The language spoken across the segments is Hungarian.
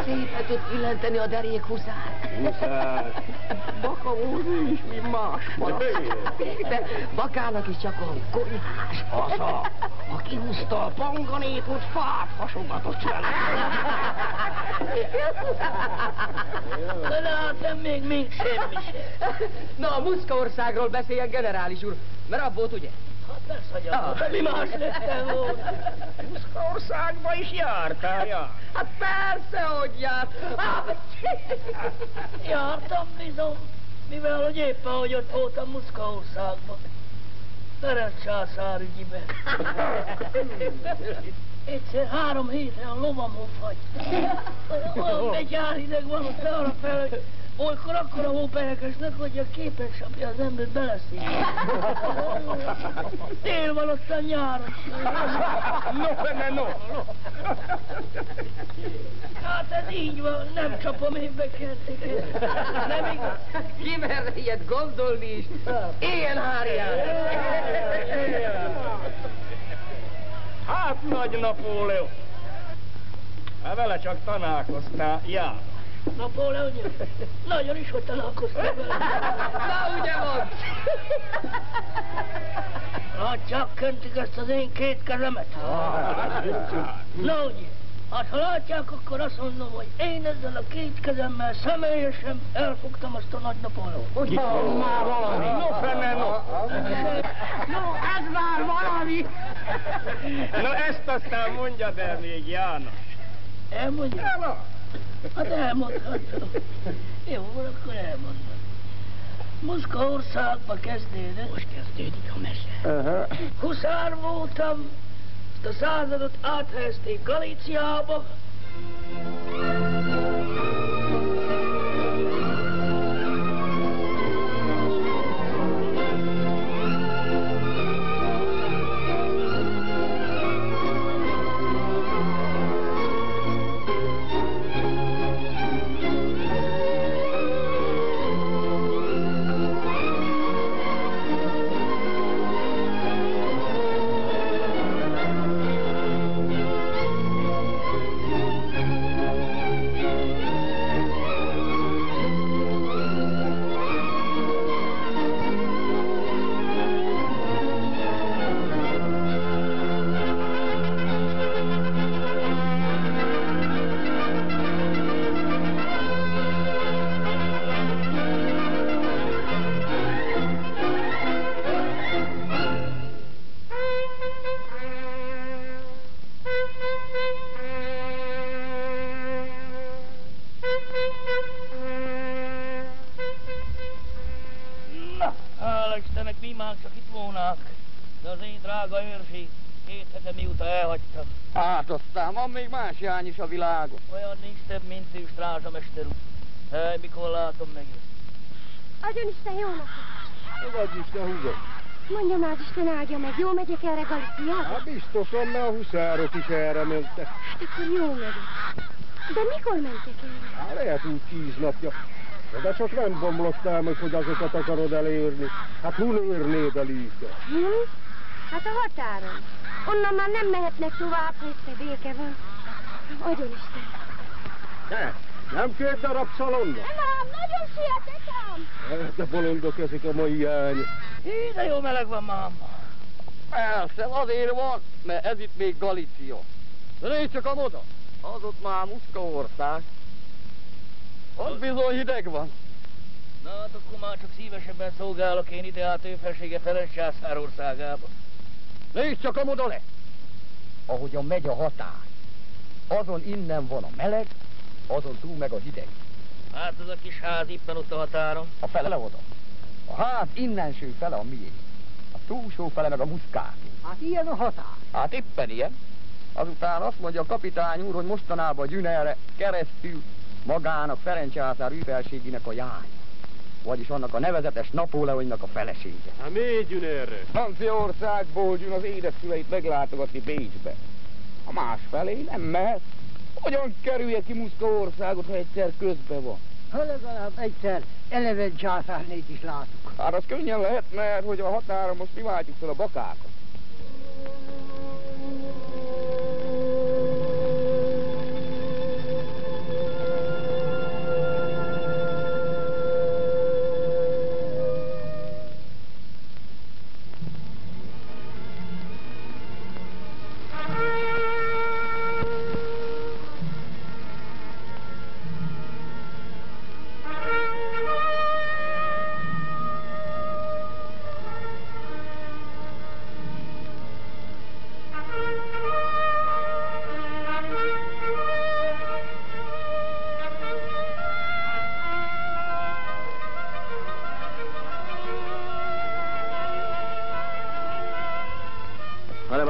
szépen tud illenteni a derék huszár. Huszár. Baka volt ő is, mint más malac. De Bakának is csak a konyhás. Haza, aki húzta a panganékot, fát hasogatott vele. De hát nem még semmi sem. Na, a Muszkaországról beszéljen, generális úr, mert abból ugye? Hát persze, hogy abból, mi más lettem volna. Muszkaországba is jártál, ja? Hát persze, hogy járt. Jártam bizony, mivel hogy éppen, hogy ott voltam Muszkaországban. Ferenc császár ügyiben. Egyszer 3 hétre a lovamon fagy. Olyan begyárhideg van ott arra fel, hogy olykor akkora hópelyekesnek, hogy a képessapja az ember beleszik. Tél van aztán nyáron. No. Hát ez így van, nem csapom én be kerteket. Nem igaz. Ki merre ilyet gondolni is? Éljen Hárián! Hát nagy Napóleon. Hát vele csak találkoztál, já. Napóleon, nagyon is, hogy találkoztam vele. Na, ugye van? Hát csak köntik ezt az én 2 kezemet. Na ugye, hát ha látják, akkor azt mondom, hogy én ezzel a 2 kezemmel személyesen elfogtam azt a nagy Napóleont. Hogy van már valami? No, fene, no. No, ez már valami. Na ezt aztán mondjad el még, János. Elmondja? Hát elmondhatom. Jó, akkor elmondom. Muszkaországba kezdődött. Most kezdődik a mese. Huszár voltam, azt a századot áthelyezték Galíciába. De az én drága őrség 2 hete mióta elhagytam. Hát aztán van még más jány is a világon. Olyan nincs több, mint ő, strázsamester úr. Hely, mikor látom meg ezt? Adjon Isten jó napot! Fogadj Isten, húzom. Mondja már, Isten áldja meg, jó megyek erre Galiciába? Hát biztosan, mert a huszárok is erre mentek. Hát akkor jó megyek. De mikor mentek erre? Hát lehet úgy 10 napja. De csak nem bomlottál meg, hogy azokat akarod elérni. Hát hol érnéd el őket? Hát a határon. Onnan már nem mehetnek tovább, ha egyszer béke van. Adjon Isten. Nem 2 darab szalonna? Nem, nagyon sietek ám. De bolondok ezek a mai jányok. Hí, de jó meleg van, máma. Persze, azért van, mert ez itt még Galícia. De nézd csak oda, az ott már Muszkaország. Az bizony hideg van. Na, hát akkor már csak szívesebben szolgálok én ide át ő felsége Ferenc császár országába. Nézd csak oda le! Ahogyan megy a határ, azon innen van a meleg, azon túl meg a hideg. Hát az a kis ház éppen ott a határon. A fele oda. A ház innenső fele a miénk. A túlsó fele meg a Muszkáté. Hát ilyen a határ. Hát éppen ilyen. Azután azt mondja a kapitány úr, hogy mostanában Gyünerre keresztül magának Ferenc császár űrfelségének a jánya. Vagyis annak a nevezetes Napóleonnak a felesége. Hát miért jön erre? Franciaországból jön az édeszüleit meglátogatni Bécsbe. A másfelé nem mehet. Hogyan kerülje ki Muszkaországot, ha egyszer közbe van? Ha legalább egyszer Eleven császárnét is látok. Hát az könnyen lehet, mert hogy a határon most mi váltjuk fel a bakákat.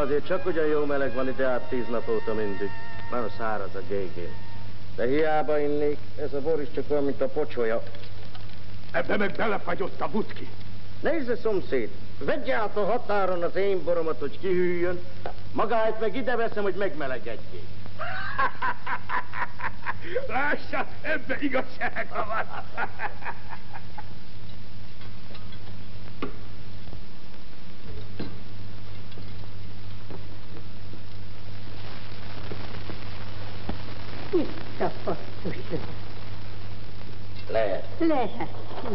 azért csak ugyan jó meleg van ide át 10 nap óta mindig. Nagyon száraz a gégén. De hiába innék, ez a bor is csak olyan, mint a pocsolya. Ebbe meg belefagyott a butki. Nézze, szomszéd, vegye át a határon az én boromat, hogy kihűljön, magáit meg ide veszem, hogy megmelegedjék. Lássa, ebbe igazsága van. Mit a fasztus? Lehet. Lehet.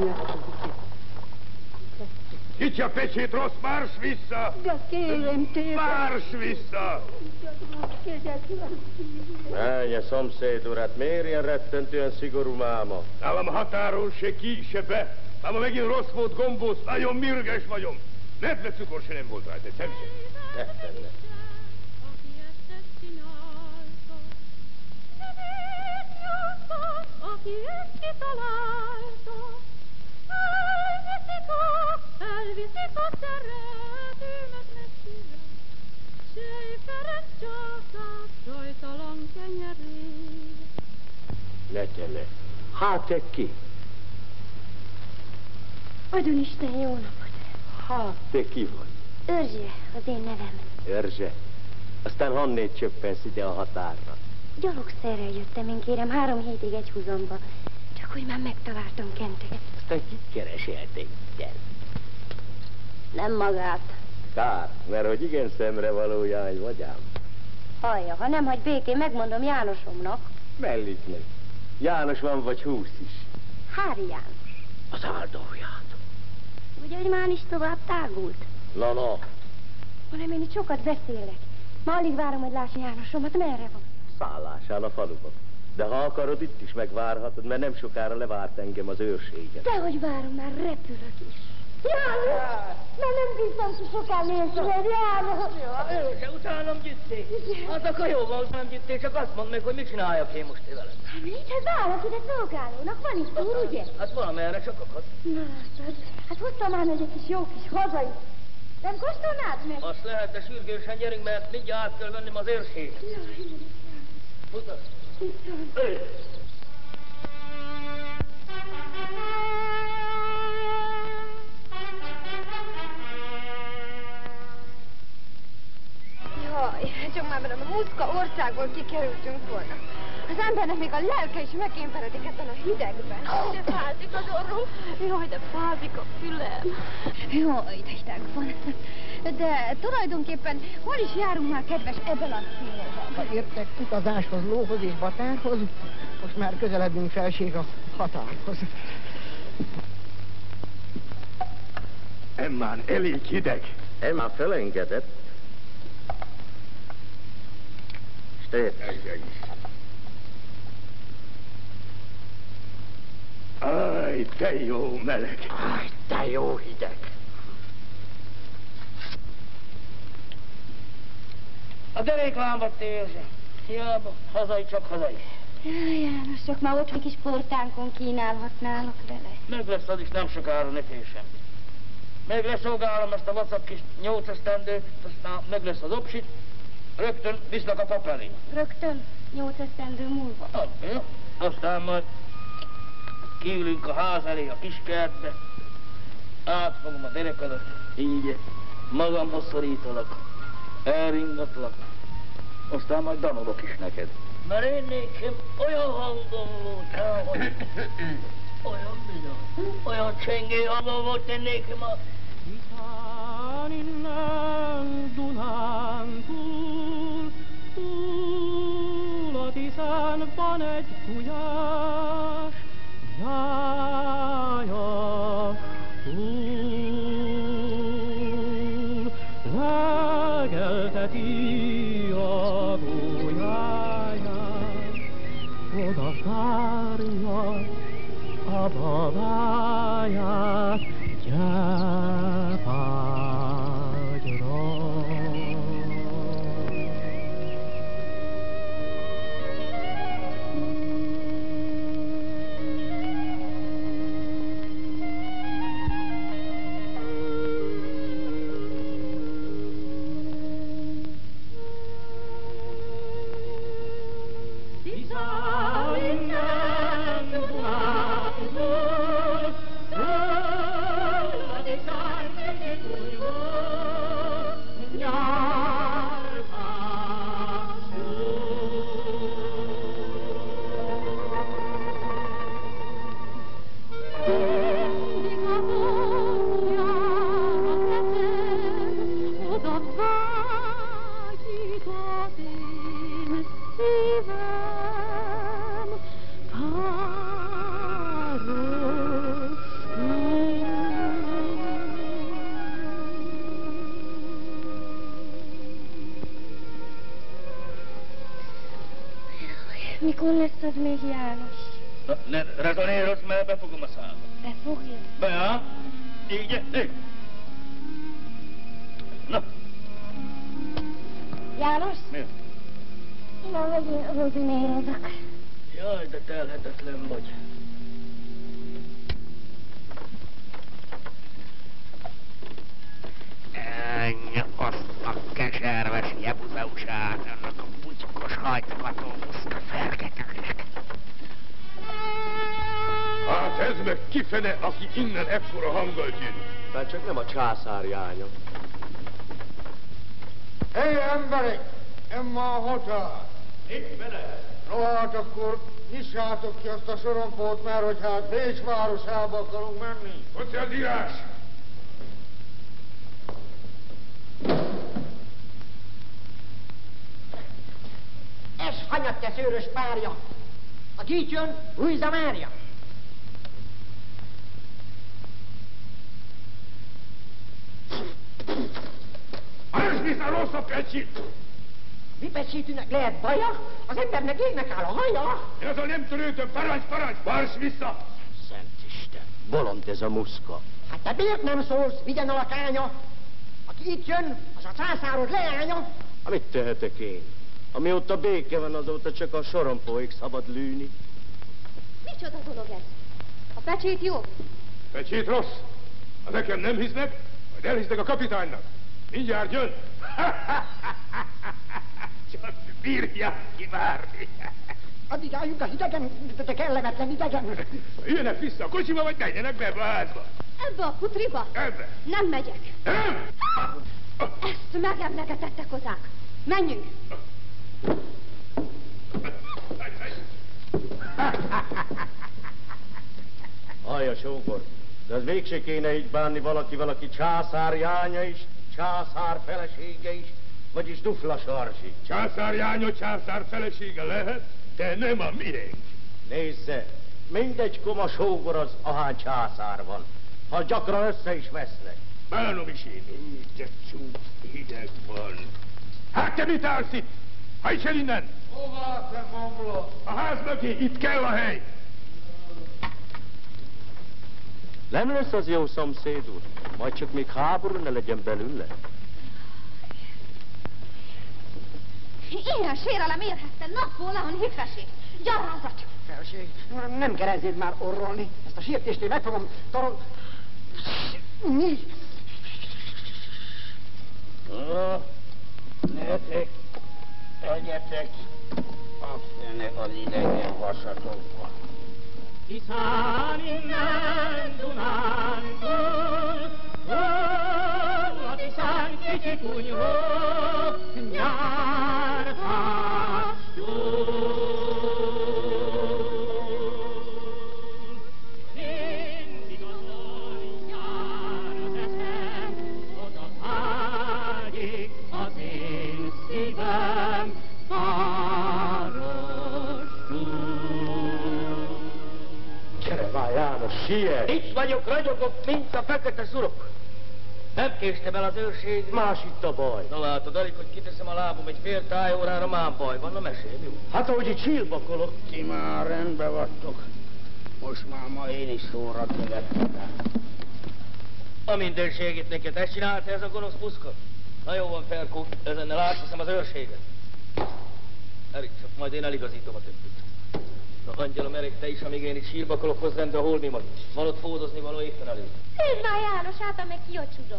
Nyitj a pecsét, rossz, márs vissza! De kérem téged. Márs vissza! Menje, szomszéd urat, miért ilyen rettentően szigorú máma? Nálam határon se ki, se be. Máma megint rossz volt, gombóc, nagyon mürges vagyok. Nedve cukor se nem volt rajta, egyszer se. Tettem le. Aki ezt kitalálta, elviszik a szeretőmet messzire, Sej Ferenc császár sajtalan kenyerére. Letele. Hát te ki? Adjon Isten jó napot. Hát te ki vagy? Örzse az én nevem. Örzse. Aztán honnét csöppensz ide a határra? Gyalogszerrel jöttem, én kérem, 3 hétig egy húzomba. Csak hogy már megtaláltam Kenteket. Aztán kit kereselték? Gyere. Nem magát. Kár, mert hogy igen szemre való jány vagy ám. Hallja, ha nem hagy békén, megmondom Jánosomnak. Mellik meg. János van vagy 20 is. Hári János. Az áldóját. Ugye, hogy már is tovább tágult? Na. Hanem én itt sokat beszélek. Ma alig várom, hogy lássa Jánosomat. Merre van? Szállásán a faluban. De ha akarod, itt is megvárhatod, mert nem sokára levárt engem az őrséget. Dehogy várom, már repülök is. János! Mert nem bíztam, hogy soká nélküled, János! Ő se utálom gyűjték. Hát akkor jó van, nem gyűjték, csak azt mondd meg, hogy mit csináljak én most veled. Hát mit? Hát válasz ide szolgálónak, van itt úr, ugye? Hát valamerre sokakat. Na, hát hoztam már meg egy kis jó kis hazai. Nem kóstolnád meg? Azt lehet, de sürgősen gyerünk, mert mindjárt át kell vennem az őrséget. Mutass. Jaj, csak már a muszka országból kikerültünk volna. Az embernek még a lelke is megkémperedik ebben a hidegben. De fázik az orrom, jaj, de fázik a fülem. Jaj, de hideg van. De tulajdonképpen hol is járunk már, kedves Ebelasszonyóval? Ha értek utazáshoz, lóhoz és batárhoz, most már közeledünk felség a határhoz. Emmán elég hideg. Emmán felengedett. Stét. Áj, de jó meleg. Áj, de jó hideg. A deréklámbat érzse. Hiába, hazai csak hazai. Jaj, János, csak már ott egy kis portánkon kínálhatnálok vele. Meg lesz az is nem sokára, ne félj semmit. Meg leszolgálom ezt a vacak kis 8 esztendőt, aztán meg lesz az opsit, rögtön viszlak a pap elé. Rögtön 8 esztendő múlva. Jó, aztán majd kiülünk a ház elé a kiskertbe, átfogom a derekadat, így, magamhoz szorítalak, elringatlak, aztán majd danolok is neked. Mert én nékem olyan hangom volt, hogy olyan bizony, olyan csengő hangom volt, én nékem a... Itán innen Dunán túl a Tiszán van egy gulyás, nyája túl, legelteti a gulyáját, oda várja a babáját, gyepágyra. az még János? Na, ne rezonérozz, mert befogom a számat. Befogja? Be, ha? Így. Na. János? Mi? Na, megint rozimérozok. Jaj, de telhetetlen vagy. Azt a keserves jebuzeusát, annak a butykos hajtogató muszka fergetegnek. Hát ez meg kifene, aki innen ekkora hanggal gyűnt. Tehát csak nem a császár jánya. Hé, emberek! Emma a határ! Itt vele! No hát akkor nyissátok ki azt a sorompót, mert hogy hát Bécs városába akarunk menni. Hogy az írás? Ez hanyatte szőrös párja. A gyígyön Luisa Mária. Állsz vissza, rossz a pecsit! Mi pecsítőnek lehet baja? Az embernek égnek áll a haja. Én azon nem törődöm, parancs! Marsz vissza! Szent Isten, bolond ez a muszka. Hát te miért nem szólsz, vigyen a lakánya? Aki itt jön, az a császárod leánya. Mit tehetek én? Amióta béke van, azóta csak a sorompóig szabad lűni. Micsoda dolog ez? A pecsét jó? Pecsét rossz? Ha nekem nem hisznek, majd elhisznek a kapitánynak. Mindjárt jön. Csak bírják kivárni. Addig álljunk a hidegen, de kellemetlen idegen. Jöjjenek vissza a kocsiba, vagy menjenek be ebbe a házba. Ebbe a putriba? Ebbe. Nem megyek. Nem? Ezt megemlegetette kozák. Menjünk. Hallja, sógor, de az végse kéne így bánni valakivel, aki császár jánya is, császár felesége is, vagyis dufla sarzsi. Császár jánya, császár felesége lehet, de nem a miénk. Nézze, mindegy koma sógor az, ahány császár van, ha gyakran össze is vesznek. Bánom is én, úgy, de csúf hideg van. Hát te mit állsz itt? Hajts el innen! Hová te mamla? A ház mögé, itt kell a hely. Nem lesz az jó szomszéd úr, majd csak még háború ne legyen belőle. Ilyen sérelem érhette Napóleon hifesét. Gyarázat! Felség, nem kerezzéd már orrolni. Ezt a sértést én meg fogom Mi? Netek, tegyetek a fene az idegen vasatokba. Kiszáll innen Dunántúl, a tiszán kicsi kunyhó, nyártástól. Mindig azon jár az eszem, oda vágyik az én szívem, Gyere már, János, siess! Itt vagyok, ragyogok, mint a fekete szurok. Nem késtem el az őrség. Más itt a baj. Na látod, alig, hogy kiteszem a lábom egy fél tájórára, már baj van, na mesélj, jó? Hát ahogy itt csillbakolok. Ti már rendbe vagytok. Most már ma én is szóra követtem. A mindenségét neked, ezt csinálta ez a gonosz puszka? Na jó van, Ferkó, ezennel átviszem az őrséget. Elég csak, majd én eligazítom a többit. Na, angyalom, elég te is, amíg én itt sírbakolok hozzám, de a holmimat. Van ott fódozni való éppen elég. Nézd már, János, hát meg ki a csudor.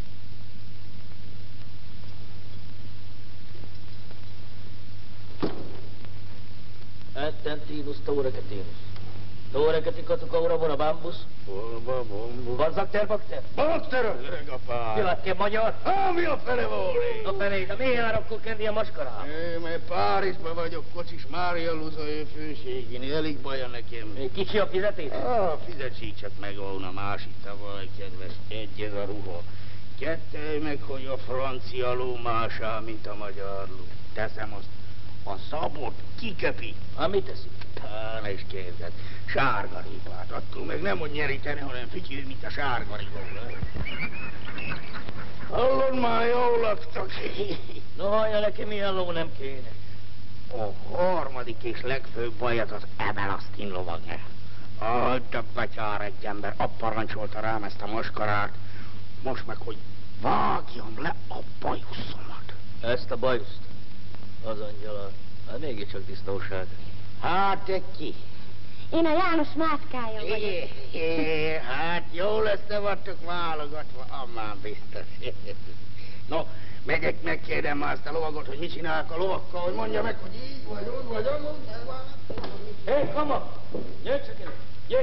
Attentinus Taurecatinus. Taurecaticatu caura bambus. Volva, bombu. Bazzakter bakter. Bakterök, öreg apám. Mi lett, magyar? Mi a fele volé? A felé, de miért jár akkor kendi a maskarám? Mert Párizsba vagyok, Kocsis Mária Luza ő főségén, elég baja nekem. Kicsi a fizetés? Fizetség csak meg volna, más itt a baj, kedves, egy ez a ruha. Kettő meg, hogy a francia ló másá, mint a magyar ló. Teszem azt, a szabot kiköpi. Mit teszik? Ne is képzeld, sárgaripát, attól meg nem hogy nyeríteni, hanem fityül, mint a sárgaripó. Hallod már, jól laktak. No, hallja neki, milyen ló nem kéne. A harmadik és legfőbb baj az Ebelasztin lovage. Adja betyár egy ember, apparancsolta rám ezt a maskarát. Most meg, hogy vágjam le a bajuszomat. Ezt a bajuszt? Az angyala. Hát mégiscsak tisztóság. Hát te ki? Én a János Mátkája vagyok. Hát jól össze-vagytok válogatva, amán biztos. No, megyek, megkérdem már azt a lovagot, hogy mit csinálok a lovakkal, hogy mondja meg, hogy így vagy, úgy vagy, amúgy. Hé, kama! Gyere csak ide! Gyere!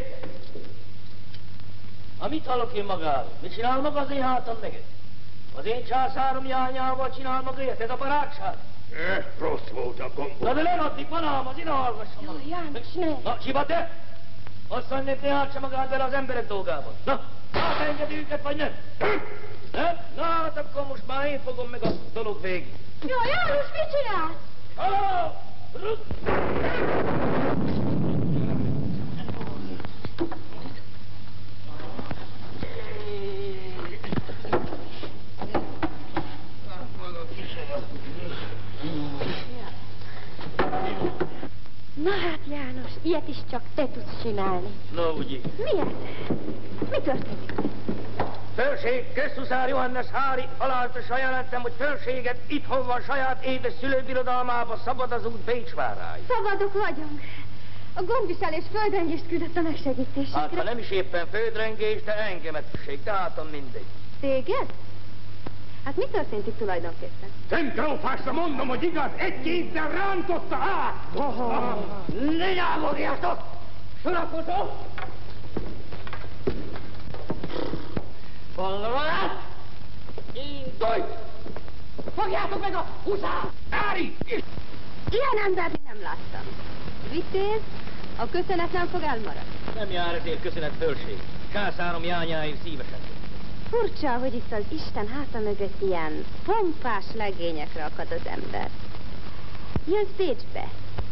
Mit hallok én magáról? Mit csinál maga az én hátam meg? Az én császárom jányával csinál maga ilyet? Ez a barátság? Rossz volt a gombóc. Na de lenaddig van ám, az ide hallgasson. Jó, János, ne! Na, Csiba, te! Azt mondjuk, ne átsa magát bele az emberek dolgában. Na, átengedi őket, vagy nem? Nem? Na, hát akkor most már én fogom meg a dolog végig. Jó, János, mit csinál? Halló! Na hát, János, ilyet is csak te tudsz csinálni. No, ugye. Miért? Mi történik? Felség, Köztuszár Johannes Hári halálosan jelentem, hogy fölséget itthon van saját édes szülőbirodalmába, szabad az út Bécs váráig. Szabadok vagyunk. A gondviselés földrengést küldött a megsegítésükre. Hát, ha nem is éppen földrengés, de engemet felség, tehát mindegy. Téged? Hát mi történt itt tulajdonképpen? Szentrófásra mondom, hogy igaz, egy kézzel rántotta át! Ne nyávogjátok! Sorakozó! Vallalát! Indulj! Fogjátok meg a huszát! Ári! Ilyen embert nem láttam. Vitéz, a köszönet nem fog elmaradni. Nem jár ezért köszönet fölség. Császárom jányáim szívesen. Furcsa, hogy itt az Isten háta mögött ilyen pompás legényekre akad az ember. Jössz Bécsbe.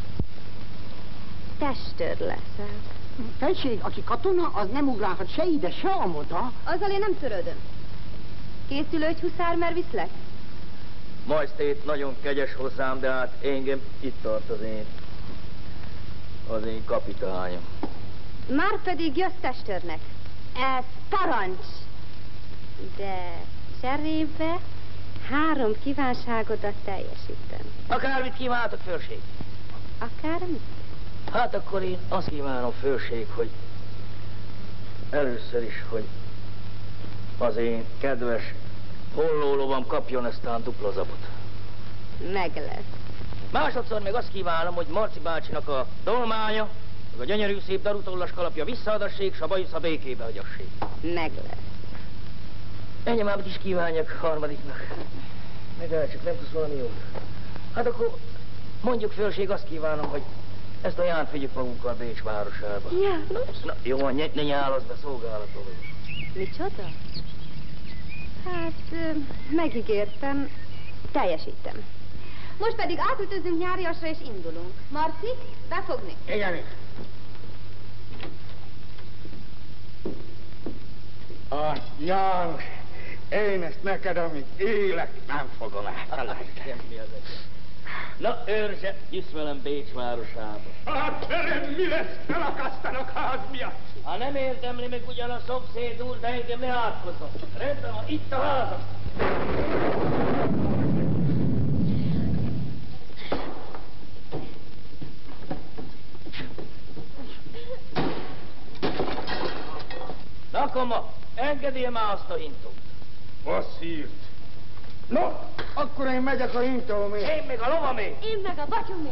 Testőr leszel. Felség, aki katona, az nem ugrálhat se ide, se amoda. Azzal én nem törődöm. Készülő, hogy huszár, mert viszlek? Majsztét nagyon kegyes hozzám, de hát engem itt tart az én kapitányom. Márpedig jössz testőrnek. Ez parancs. De cserébe 3 kívánságodat teljesítem. Akármit kívántok, fölség? Akármit? Hát akkor én azt kívánom, fölség, hogy először is, hogy az én kedves hollólovam kapjon eztán dupla zabot. Meg lesz. Másodszor meg azt kívánom, hogy Marci bácsinak a dolmánya, meg a gyönyörű szép darutollas kalapja visszaadassék, s a bajusza békébe hagyassék. Meg lesz. Enyémámat is kívánjak harmadiknak. Meg el csak nem tudsz valami jót. Hát akkor mondjuk, fölség, azt kívánom, hogy ezt a Jánt vigyük magunkkal Bécs városába. János? Na, jó, ne nyálasz be, szolgálatom. Micsoda? Hát, megígértem, teljesítem. Most pedig átütözünk nyáriasra és indulunk. Marci, befogni? Igen. János, én ezt neked, amíg élek, nem fogom elfelejteni. Na, őrze, jössz velem Bécs városába. Hát, velem mi lesz? Felakasztanak ház miatt. Ha nem érdemli meg ugyan a szomszéd úr, de engem ne átkozom. Rendben van, itt a házam. Na, akkor ma, engedjél már azt a hintót. Passzírt. No, akkor én megyek a hintómé. Én meg a lovamé. Én meg a batyomé.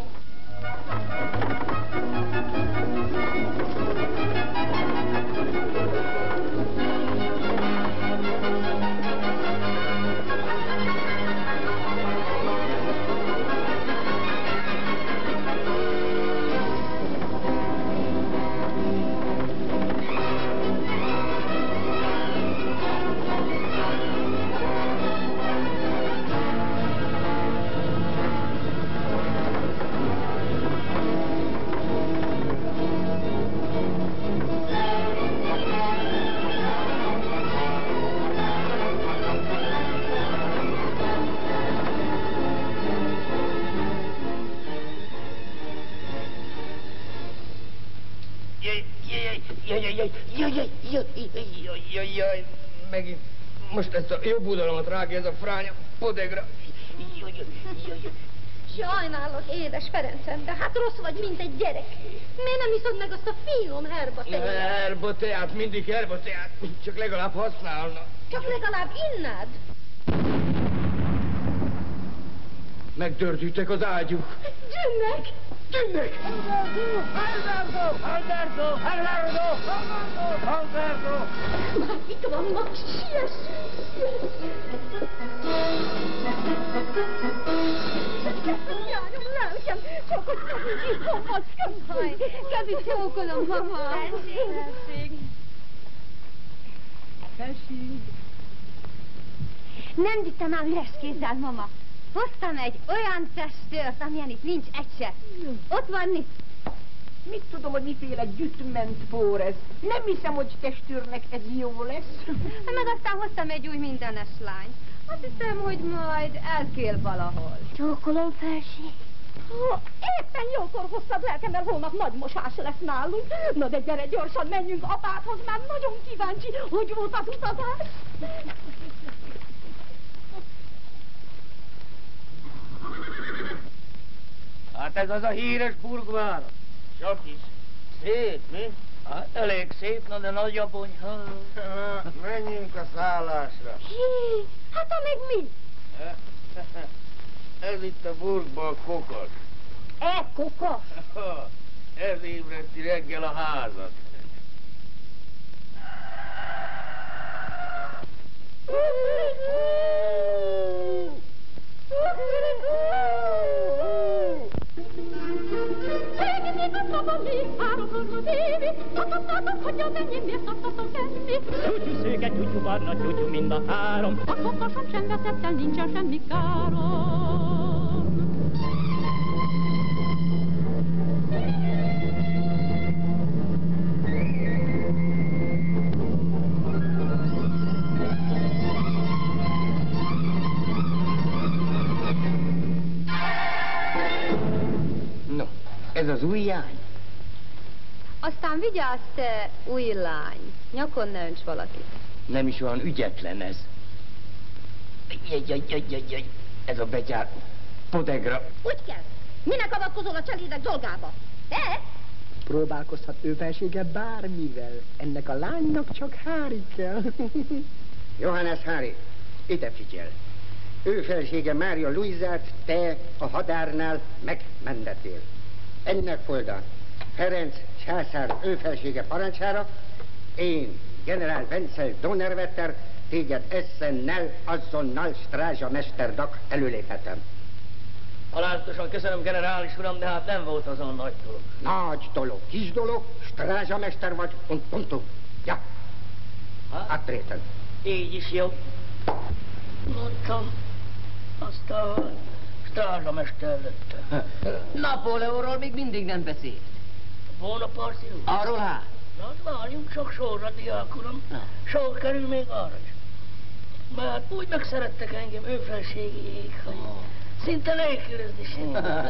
Jaj, megint most ezt a jobb oldalamat rágja ez a fránya podegra. Sajnálok, édes Ferencem, de hát rossz vagy, mint egy gyerek. Miért nem iszod meg azt a finom herbateát? Herbateát, mindig herbateát, csak legalább használna. Csak legalább innád? Megdördültek az ágyuk. Gyűnnek! Gyűnnek! Alberto! Már itt vannak, siessünk! Járjom, lelkem, csak hogy kezígy kompacskam. Haj, kezígy csókolom, mama. Felség. Nem vittem ám üres kézzel, mama. Hoztam egy olyan testőrt, amilyen itt nincs egy se. Ott van itt. Mit tudom, hogy miféle gyütment pór ez. Nem hiszem, hogy testőrnek ez jó lesz. Meg aztán hoztam egy új mindenes lányt. Azt hiszem, hogy majd elkél valahol. Csókolom, felség. Éppen jókor hoztad lelkem, mert holnap nagy mosás lesz nálunk. Na de gyere, gyorsan menjünk apádhoz, már nagyon kíváncsi, hogy volt az utazás. Hát ez az a híres burgváros. Csak is. Szép, mi? Hát elég szép, na de nagy a bonyha. Menjünk a szállásra. Hé, hát a meg mi? Ez itt a burgban a kokas. Kokas? Ez ébreszti reggel a házat. Tyútyú szőke, tyútyú barna, tyútyú mind a három. A kokosom sem veszett el, nincsen semmi károm. No, ez az új jány. Aztán vigyázz, te új lány. Nyakon ne önts valakit. Nem is olyan ügyetlen ez. Jaj, ez a betyár podegra. Úgy kell. Minek avatkozol a cselédek dolgába? Próbálkozhat ő felsége bármivel. Ennek a lánynak csak Hári kell. Johannes Hári, ide figyel. Ő felsége Mária Luizát te a hadárnál megmendetél. Ennek folytán Ferenc császár ő felsége parancsára én, generál Wenzel Donnerwetter, téged eszennel azonnal strázsamester-dak előléphetem. Halálatosan köszönöm, generális uram, de hát nem volt azon nagy dolog. Nagy dolog, kis dolog, strázsamester vagy, pontum. Ja, átréten. Így is jó. Mondtam, aztán strázsamester lettem. Napóleonról még mindig nem beszélt. Bónaparti úr? Arról hát? Na, várjunk csak sorra, diák uram. Sor kerül még arra is. Mert úgy megszerettek engem ő felségéig, hogy szinte nélkülözni sem.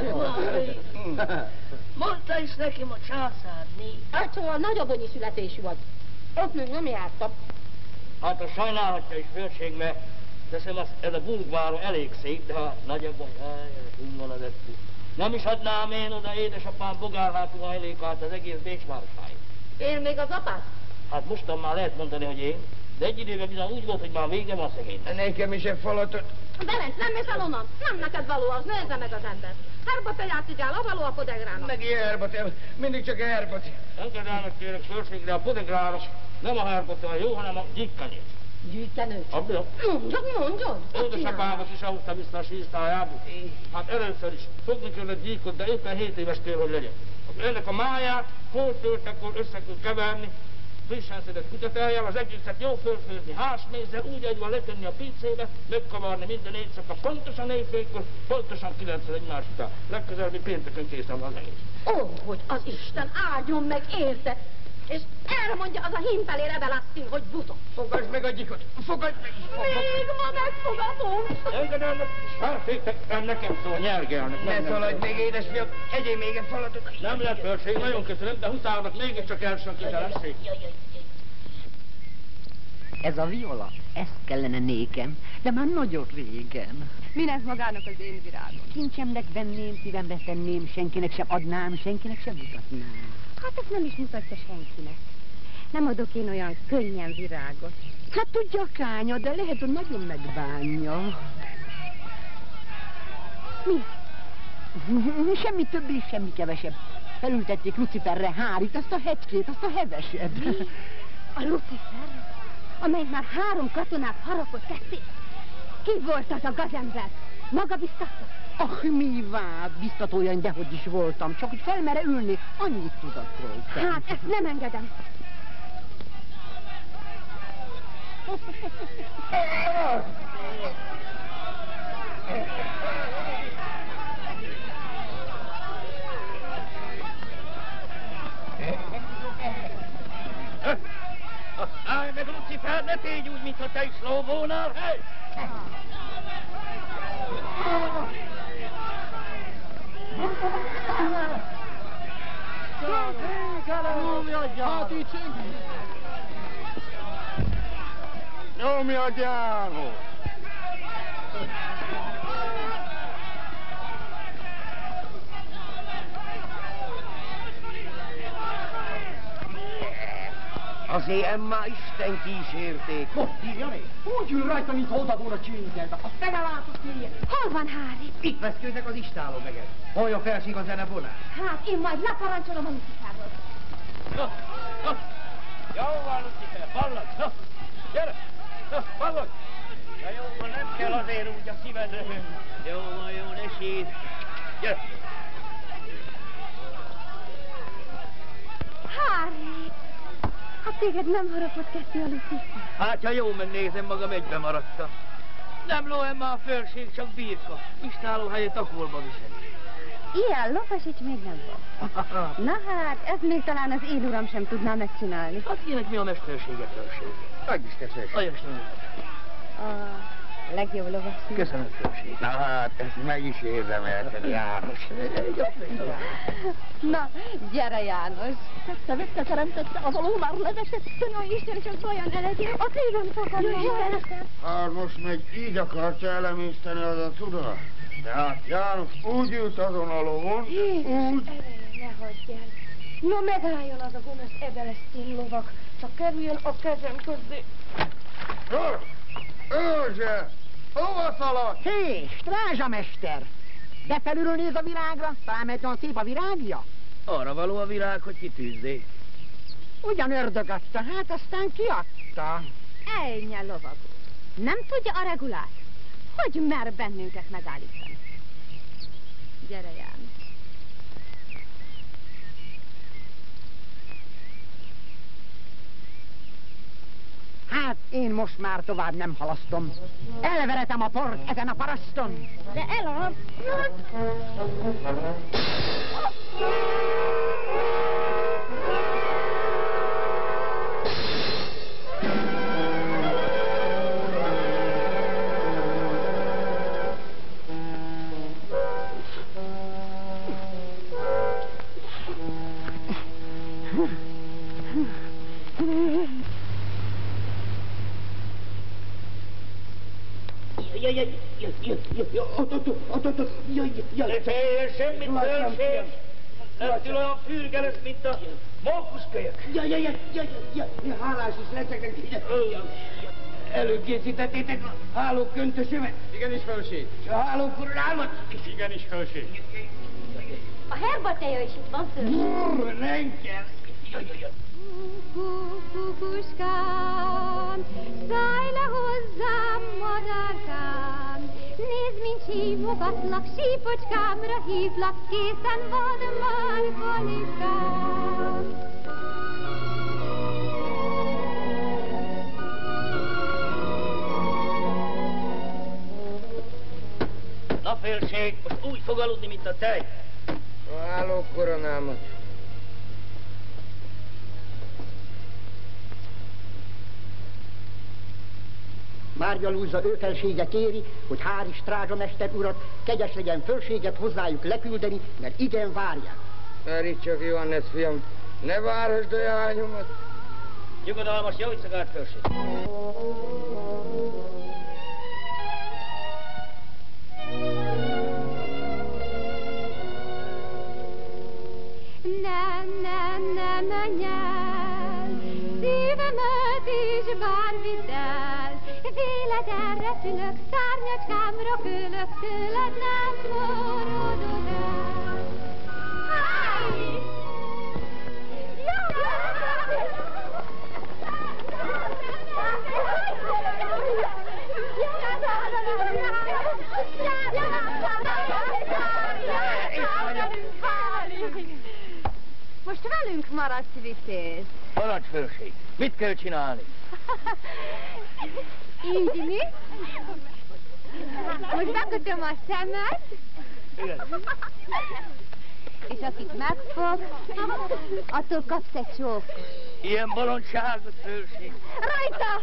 Mondta is nekem a császárné. Hát szóval nagyobonyi születésű vagy. Ott még nem jártam. Hát a sajnálhatja is felség, mert teszem azt, ez a burgváros elég szép, de ha nagyobb vagy, van az ettől. Nem is adnám én oda édesapám bogárlátó hajlékát az egész Bécsvárosáig. Én még az apád? Hát mostan már lehet mondani, hogy én, de egy időben bizony úgy volt, hogy már vége van szegénynek. Nekem is egy falatot. Belenc, nem mész el onnan. Nem neked való az, nézze meg az ember. Herbateját igyál, a való a podegrának. Meg ilyen herbatej, mindig csak herbatej. Engedelmet kérek fölségre, a podegrának nem a herbatej jó, hanem a gyikkenyét. Gyűjtenőt? Abba. Mondjon. Édesapámat is ahozta vissza a síztájából. Hát először is fogni kellett gyíkot, de éppen 7 éves kell, hogy legyen. Ennek a máját föltöltekor össze kell keverni, frissen szedett kutyateljel, az egészet jó fölfőzni házmézzel, úgy egyben letenni a pincébe, megkavarni minden éjszaka, pontosan éjfélkor, pontosan 9-szer egymás után. Legközelebbi pénteken készen van az egész. Ó, hogy az Isten áldjon meg érte! És erre mondja az a hímfelé Rebelattin, hogy buta. Fogasd meg a gyikot! Fogasd meg! Még ma megfogatom! Engedelmet! Hát, nekem szól, nyergelnek. Ne szaladj még, édesfiam! Egyél még egy falatot! Nem lehet felség, nagyon köszönöm, de huszárnak mégiscsak elsan kitelesség. Ez a viola, ezt kellene nékem, de már nagyon régen. Minek magának az én virágom? Kincsemnek venném, szívembe tenném, senkinek sem adnám, senkinek sem mutatnám. Hát ezt nem is mutatja senkinek. Nem adok én olyan könnyen virágot. Hát tudja a kánya, de lehet, hogy nagyon megbánja. Mi? Semmi több és semmi kevesebb. Felültették Luciferre Hárit, azt a hecskét, azt a hevesed. Mi? A Lucifer? Amelyik már 3 katonát harapott ketté? Ki volt az a gazember? Maga biztatta? Mi vád, biztatójaim, dehogy is voltam, csak hogy felmere ülni, annyit tudok róla. Hát, ezt nem engedem. Állj meg, Lucifer, ne tégy úgy, mintha te is ló volnál, hely! Hát így senki. Nyomj a gyárhoz! Azért Emma Isten kísérték. Most írja még? Úgy ül rajta, mint hozza volna csínkelbe. Azt te ne látod miért? Hol van Hári? Itt veszkőznek az istáló meget. Hallja felség a zene vonás. Hát, én majd leparancsolom a Luciferről. Jó van, Lucifer, ballag, gyere, ballag. Na jó van, nem kell azért úgy a szívedre. Jó van, ne sír. Gyere. Hári! Hát téged nem harapott ketté a Lucifer? Hát, ha jó megnézem, magam egybe maradtam. Nem lóem már a felség, csak birka. Istáló helyett a holba viszem. Ilyen lopasics még nem volt. Na hát, ezt még talán az én uram sem tudná megcsinálni. Hát ilyenek mi a mestersége felség? Adj is tessék. Olyan sem. A legjobb lovas. Köszönöm, felség. Na hát, ezt meg is érdemelted, János. Na, gyere, János. Tette, teremtette, az alól már levesett. Jó Isten, csak olyan elegye. A szívem fakad. Hát most meg így akartja elemészteni az a cuda. Tehát János úgy ült azon a lovon, úgy... Ne hagyj el. No, megálljon az a gonosz ebelesztén lovak. Csak kerüljön a kezem közé. Őzse! Hova szalad? Hé, strázsamester! De felülről néz a virágra, talán mert olyan szép a virágja? Arra való a virág, hogy kitűzzé. Ugyan ördögatta, hát aztán kiadta. Ejnye lovag. Nem tudja a regulát? Hogy mer bennünket megállítani? Gyere, János. Hát én most már tovább nem halasztom. Elveretem a port ezen a paraszton. De elad! Ne féljen semmit, felség! Lettél olyan fürgeles, mint a mókuskölyök. Hálás is leszek, ide. Előkészítettétek a hálók köntösömet? Igenis, felség. És a hálókoronámat? Igenis, felség. A herbateja is itt van, szőr. Nem kell. Kukuskám, szállj le hozzám, madárkám, nézd, mint símogatlak, sípocskámra hívlak, készen van már kalikám. Na, felség, most úgy fog aludni, mint a tej. A hálókoronámat. Mária Lúza ő felsége kéri, hogy Hári strázsamester urat kegyes legyen fölséget hozzájuk leküldeni, mert igen várják. Várj csak, Johannes fiam, ne várasd a jányomat. Nyugodalmas, jó szagát fölség. Nem menj el, szívemet is bár vidd el. Véled erre fülök, szárnyacskámra külök, tőled nem forrodok el. Háj! Most velünk maradsz, vitéz. Parancs, fölség. Mit kell csinálni? Így mi? Most bekötöm a szemed. És akit megfog, attól kapsz egy csók. Ilyen bolondságot, fölség. Rajta!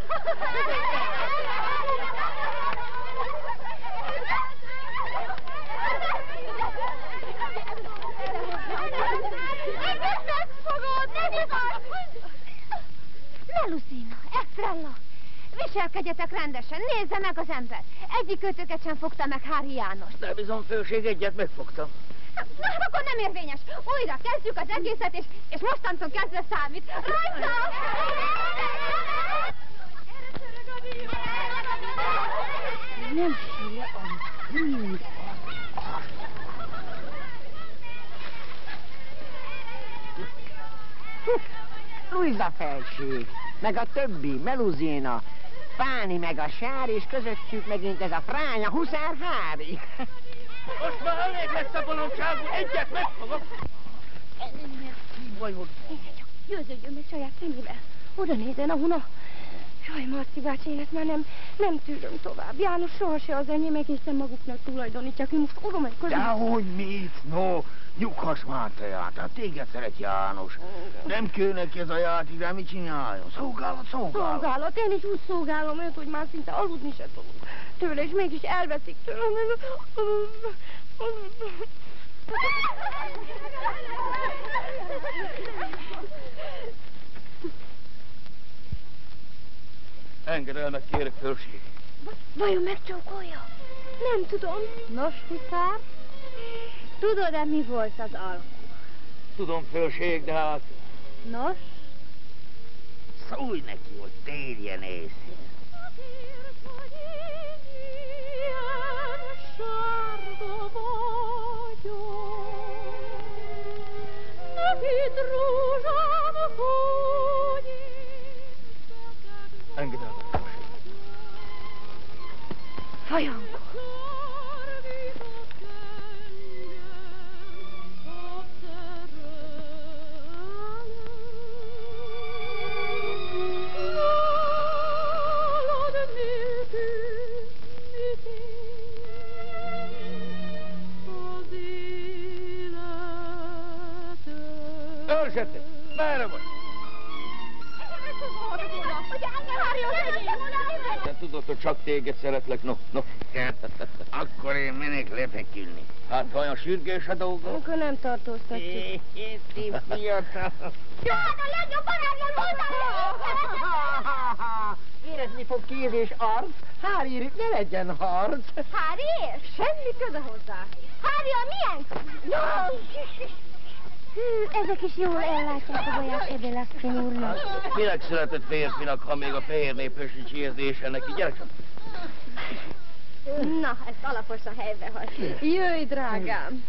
Nem igaz! Melusina, Estrella! Viselkedjetek rendesen, nézze meg az ember! Egyik őtöket sem fogta meg Hári János. De bizony, fölség, egyet megfogtam. Na, akkor nem érvényes. Újra kezdjük az egészet, és mostantól kezdve számít. Rajta! Nem hülye, amit Lujza felség, meg a többi, Meluzina, Páni meg a Sár, és közöttük megint ez a fránya Huszár Hári. Most már elég lesz a bolondságú, egyet megfogok. Győződjön meg saját szemével. Oda nézzen, ahol Jaj, Marci bácsi, én ezt már nem tűröm tovább. János sohasem az enyém, egészen maguknak tulajdonítják. Én most oda megy közben. Dehogy mit? No, nyughass már te járt, téged szeret János. Nem kell neki ez a játék, de mit csináljon? Szolgálat. Szolgálat, én is úgy szolgálom őt, hogy már szinte aludni se tudok tőle, és mégis elveszik tőle. Engedelmet kérek, fölség. Vajon megcsókolja? Nem tudom. Nos, Huszár, tudod-e, mi volt az alku? Tudom, fölség, de hát... Nos? Szólj neki, hogy térjen észre. Engedelmet, fölség. Fajankor. Őrsetek! Merre vagy? Te tudod, hogy csak téged szeretlek, no. Akkor én menek lefekülni. Hát, ha olyan sürgős a dolga? Akkor nem tartóztatjuk. Ti fiatal. Jó, hát a legjobb barátnőm voltál! Érezni fog kéz és arc, Hári, ne legyen harc. Hári? Semmi köze hozzá. Hári a miénk? No! Ezek is jól ellátják a baját Ebelaszkin úrnak. Minek született férfinak, ha még a fehér nép sincs érzése neki? Gyere csak! Na, ezt alaposan helybe hagy. Jöjj, drágám!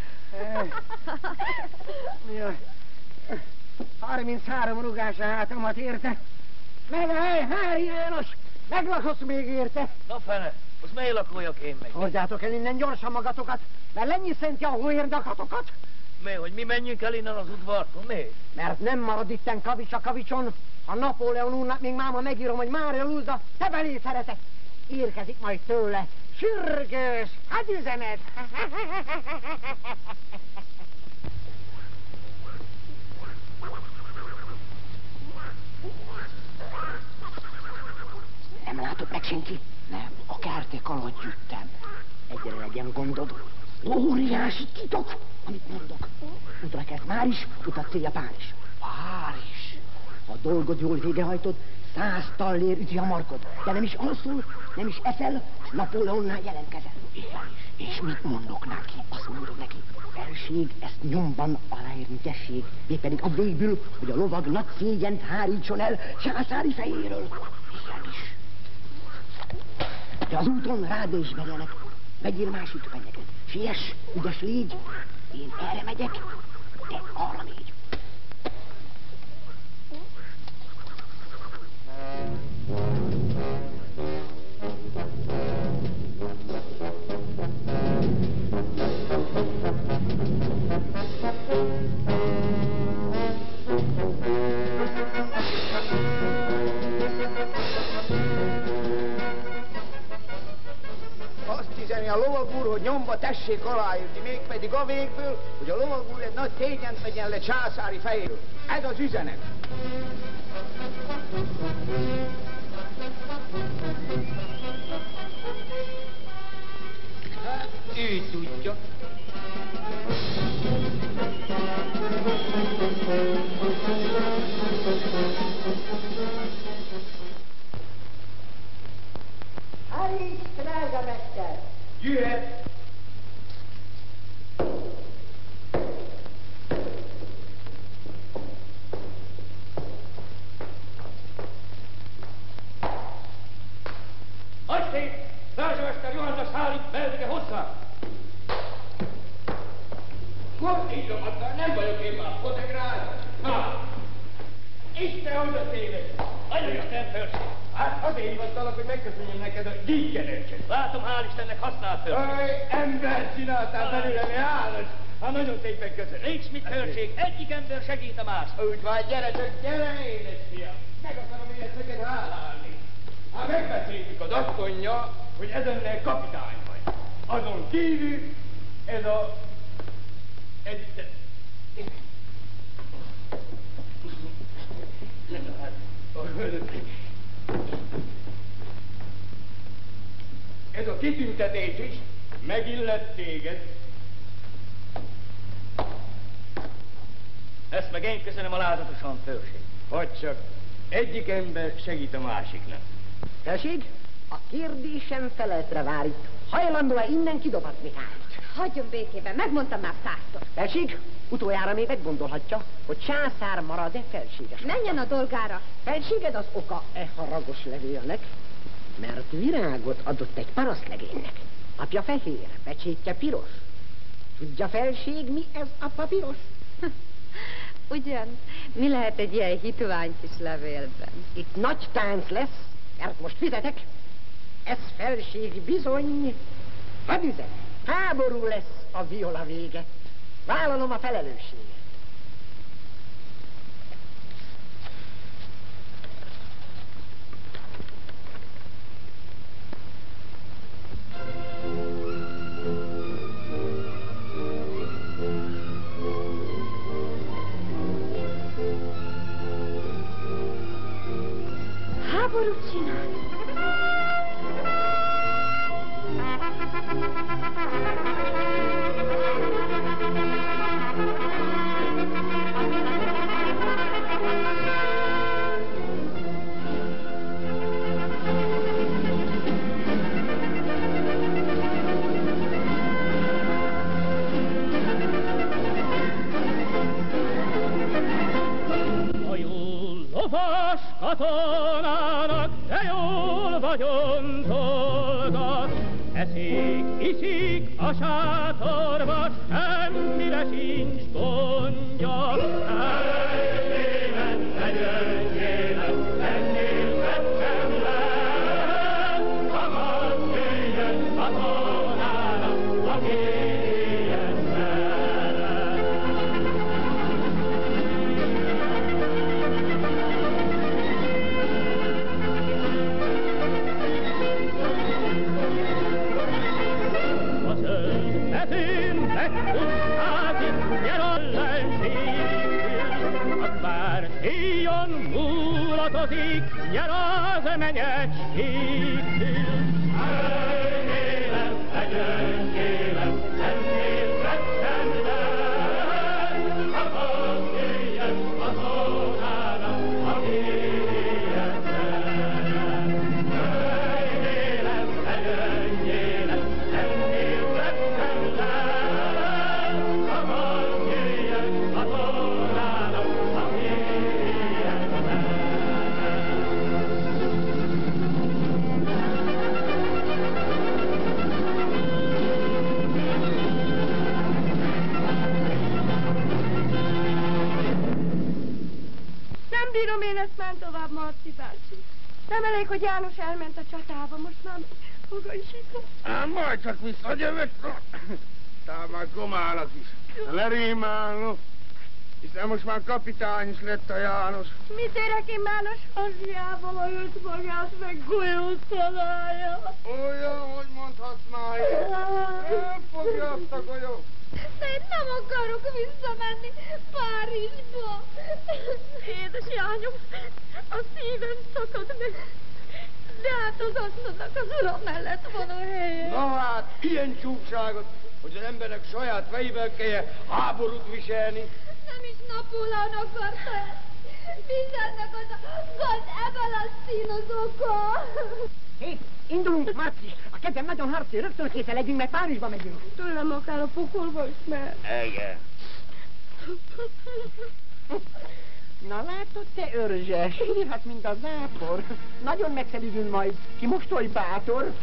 33 rugás a hátamat érte. Megállj, Hári János! Meglakosz még érte! Na fene, most mely lakoljak én meg? Hordjátok el innen gyorsan magatokat, mert lenyiszenti a hóérdakatokat. Mi, hogy mi menjünk el innen az udvartól? Miért? Mert nem marad itten kavics a kavicson. A Napóleon úrnak még máma megírom, hogy Mária Lúza, te belé szeretek. Érkezik majd tőle sürgős hadüzenet. Nem látott meg senki. Nem, a kertek alatt jöttem. Egyre legyen gondod. Óriási titok, amit mondok. Útra kelt már is, utat célja Párizs. Párizs! Ha a dolgod jól végrehajtod, 100 tallér üti a markod. De nem is alszol, nem is eszel, Napóleonnál jelentkezel. És mit mondok neki? Azt mondod neki, felség, ezt nyomban aláírni tessék. Mégpedig a végül, hogy a lovag nagy szégyent hárítson el császári fejéről. Igenis. De az úton rád is verjenek. Vegyél másik fenyeget. Siess, ügyes légy. Én erre megyek, te arra mégy. Azt üzeni a lovag úr, hogy nyomba tessék aláírni, mégpedig a végből, hogy a lovag úr egy nagy szégyent vegyen le császári fejéről. Ez az üzenet. Hát, ő tudja. Állíts, drága mester! Jöhet! Adj szét! Társmester Johannes Hálik belvige hozzá! Most így domadtál, nem vagyok én már fotográf. Na, Isten oda téved! Adj Isten felség! Hát azért hivattalak, hogy megköszönjem neked a gyíkkenőcset. Látom, hál' Istennek használt felség. Ember csináltál belőle, mi János? Hát nagyon szépen köszönöm. Nincs mit felség, egyik ember segít a más. Úgy van, gyere csak, gyere, édesfiam. Meg akarom én ezt neked hálálni. Hát megbeszéltük az asszonya, hogy ezennel kapitány vagy. Azon kívül ez a... Ez a kitüntetés is megillet téged. Ezt meg én köszönöm alázatosan, felség. Vagy csak egyik ember segít a másiknak. Felség, a kérdésem feleltre vár itt. Hajlandó-e innen kidobhatni Mihályt? Hagyjon békében, megmondtam már 100-szor. Felség, utoljára még meggondolhatja, hogy császár marad-e felséges. Menjen a dolgára. Felséged az oka haragos levélnek, mert virágot adott egy parasztlegénynek. Apja fehér, pecsétje piros. Tudja felség, mi ez a papíros? Ugyan, mi lehet egy ilyen hitvány kis levélben? Itt nagy tánc lesz, mert most fizetek. Ez felség bizony hadüzet. Háború lesz a viola vége. Vállalom a felelősséget. Háborút csinál. Katonának de jól vagyon dolga, eszik, iszik a sátorba, semmire sincs gondja. Elejében, ne gyöngyének, lennél vettem le, hamar jöjjön katonának, aki ilyen szeret. Múlatozik, nyer az menyecsképül. Nem elég, hogy János elment a csatába, most már maga is itt van. Majd csak visszajövök. Talán már gomálok is. Lerémálok. Hiszen most már kapitány is lett a János. Mit érek én János haziába, ha őt magát meg golyót találja? Olyan, hogy mondhatsz már ilyet. Nem fogja azt a golyót. De én nem akarok visszamenni Párizsba. Édes lányom, a szívem szakad meg. De hát az asszonynak az uram mellett van a helye. Na hát, ilyen csúkságot, hogy az emberek saját fejével kelljen háborút viselni. Nem is Napóleon akarta ezt. Mindennek az a gond ebben a szín az oka. Hé, indulunk, Marci! A kedvem nagyon harci, rögtön készen legyünk, mert Párizsba megyünk. Tőlem akár a pokolba is mehet. Igen. Na látod, te őrzses, írhat, mint a zápor. Nagyon megszelidül majd. Ki most oly bátor?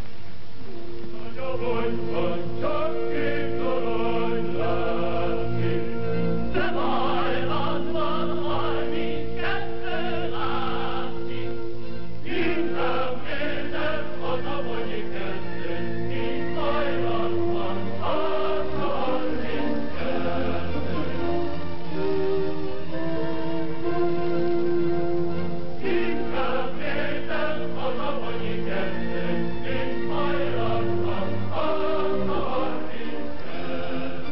Csak két arany látszik, de hajlandban haj mindkettő látszik. Inkább nézem a tavonyi kettőt, mint hajlandban akar mindkettő. Inkább nézem a tavonyi kettőt, mint hajlandban akar mindkettő.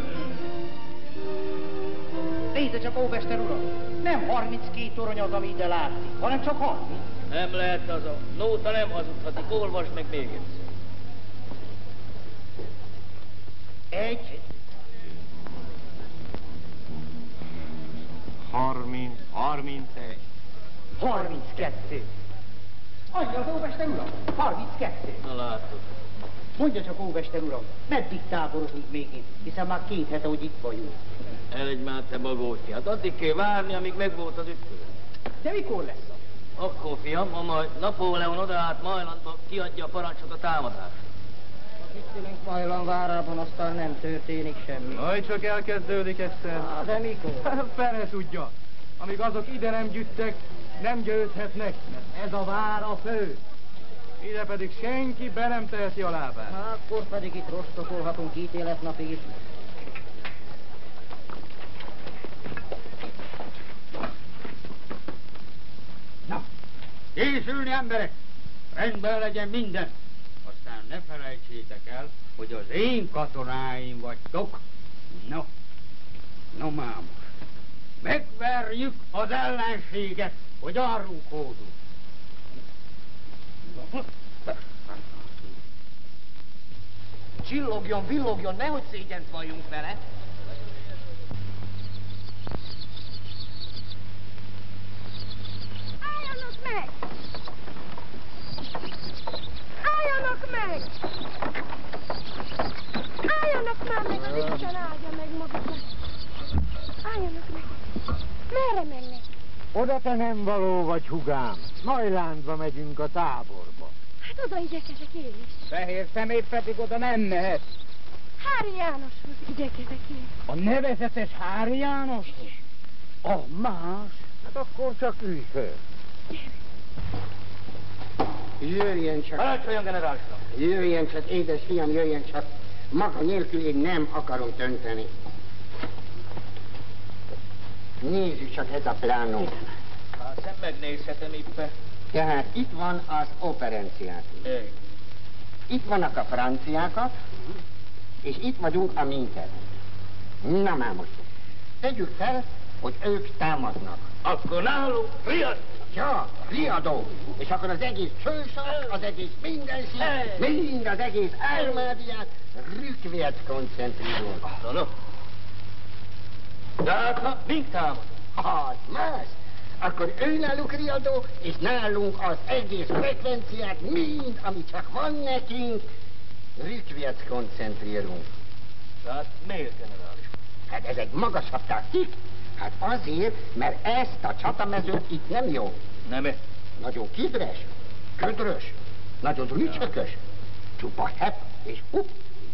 Nézze csak, óvester uram! Nem 32 torony az, ami ide látszik, hanem csak 30. Nem lehet az a nóta, nem hazudhatik, olvasd meg még egyszer. 1, 30, 31. 32. Annyi az óvester uram, 32. Na látod. Mondja csak, óvester uram, meddig táborozunk még itt, hiszen már 2 hete, hogy itt vagyunk. Elegy már te bagóti, hát addig kell várni, amíg megvolt az ütközet. De mikor lesz az? Akkor, fiam, ha majd Napóleon odaállt Majlandba, kiadja a parancsot a támadásra. Itt ülünk Majlan várában, aztán nem történik semmi. Majd csak elkezdődik egyszer. De mikor? Fene tudja. Amíg azok ide nem gyűjtek, nem győzhetnek, mert ez a vár a fő. Ide pedig senki be nem teheti a lábát. Akkor pedig itt rostokolhatunk ítéletnapig is. Na, készülni emberek! Rendben legyen minden. Aztán ne felejtsétek el, hogy az én katonáim vagytok. No már most. Megverjük az ellenséget, hogy árulkódunk. Csillogjon, villogjon, nehogy szégyent valljunk vele. Álljanak meg! Álljanak meg! Álljanak már meg, az Isten áldja meg magukat! Álljanak meg! Merre mennek? Oda te nem való vagy, hugám. Majlándba megyünk a táborba. Hát oda igyekezek én is. Fehér szemét pedig oda nem mehet. Hári Jánoshoz igyekezek én. A nevezetes Hári Jánoshoz? Más? Hát akkor csak ülj föl. Jöjjön csak. Parancsoljon, generálsra! Jöjjön csak, édes fiam, jöjjön csak. Maga nélkül én nem akarom dönteni. Nézzük csak ez a plánum. Hát megnézhetem éppen. Tehát itt van az operenciák. Itt vannak a franciákat, és itt vagyunk a minket. Na már most. Tegyük fel, hogy ők támadnak. Akkor nálunk riadt! Ja, riadó. És akkor az egész csősak, az egész mindenség, mind az egész armádiát rükvért koncentrálunk. No. De hát, ha mink támad? Az más. Akkor ő náluk riadó, és nálunk az egész frekvenciát, mind, ami csak van nekünk, rükvért koncentrálunk. Tehát miért, generális? Hát ez egy magasabb taktik. Hát azért, mert ezt a csatamezőt itt nem jó. Nem-e? Nagyon kidres, ködrös, nagyon rücsökös, csupa hep és up.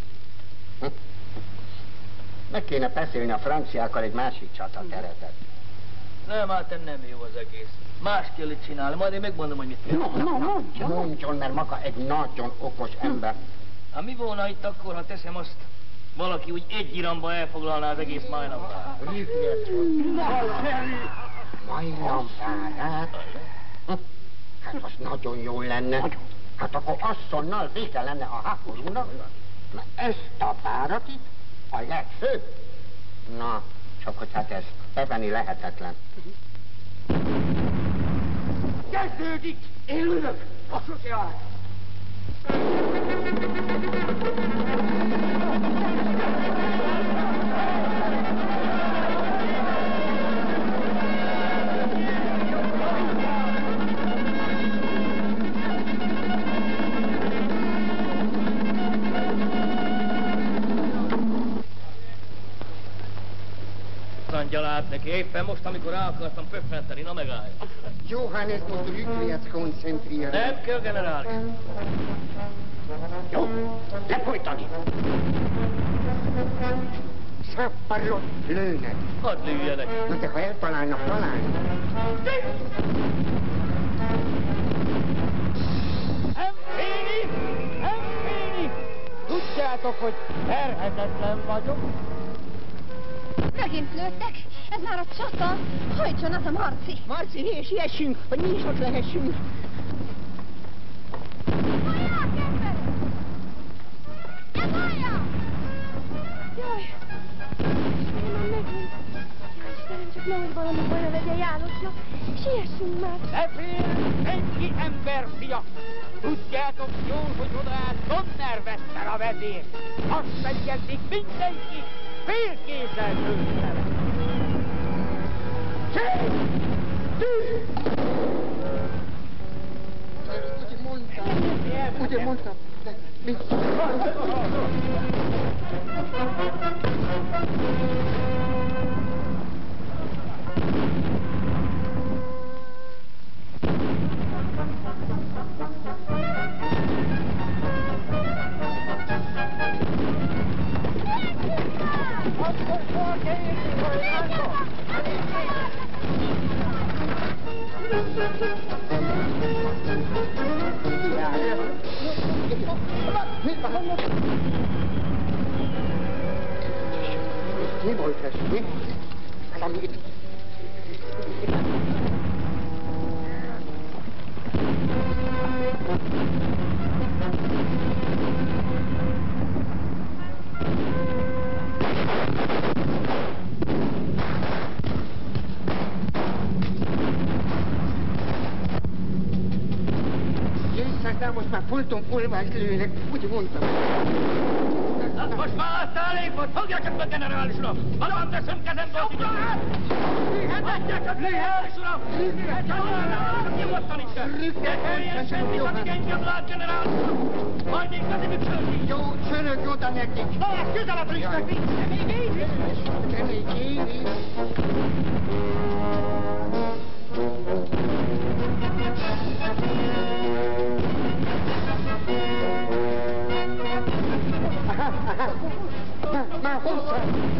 Meg kéne beszélni a franciákkal egy másik csatateretet. Nem, hát nem jó az egész. Más kell itt csinálni, majd én megmondom, hogy mit kell. Mondjon, mert maga egy nagyon okos ember. Hát mi volna itt akkor, ha teszem azt, valaki úgy egy iramba elfoglalná az egész Majnampárát? Majnampárát? Hát az nagyon jól lenne. Hát akkor asszonnal vége lenne a háborúnak, mert ezt a párat itt a legfőbb. Na, csak hogy hát ez bevenni lehetetlen. Kezdődik! Én ülök! A szociál! Gyalád neki, éppen most, amikor rá akartam pöffenteni, na megállj. Jó, hát ez most rükvért koncentrálni. Nem kell, generális. Jó, lefolytani. Szapparot lőnek. Hadd lőjenek. Na de ha eltalálnak, találni. Nem félni! Tudjátok, hogy terhetetlen vagyok. Megint lőttek? Ez már a csata. Hajtson az a Marci. Marci, siessünk, hogy mi is ott lehessünk. Hallják, emberek! Ez hallják! Jaj, Istenem, megint. Jaj, Istenem, csak nehogy valami baja legyen Jánosnak. Siessünk már. Ne félj, senki ember, fia! Tudjátok jól, hogy odaállt Donner vette a vezér. Azt pedig eddig mindenki félkézzel tőtt vele. Ugye mondtam, de mi? Mi volt ez? Mi? Valami itt. Most már fulton fulvást lőnek, úgy mondtam. Most már azt elég volt, fogják meg, generális uram! Valóan teszem kezemből titeket! Adják a generális uram! Nyugodtan is! Ne kelljen semmit, amíg engem lát, generális uram! Majd én kezemük sörgít! Jó, sörög oda nekik! Na, ezt közelebb rizsnek! De még én is! De még én is! Már hozzá!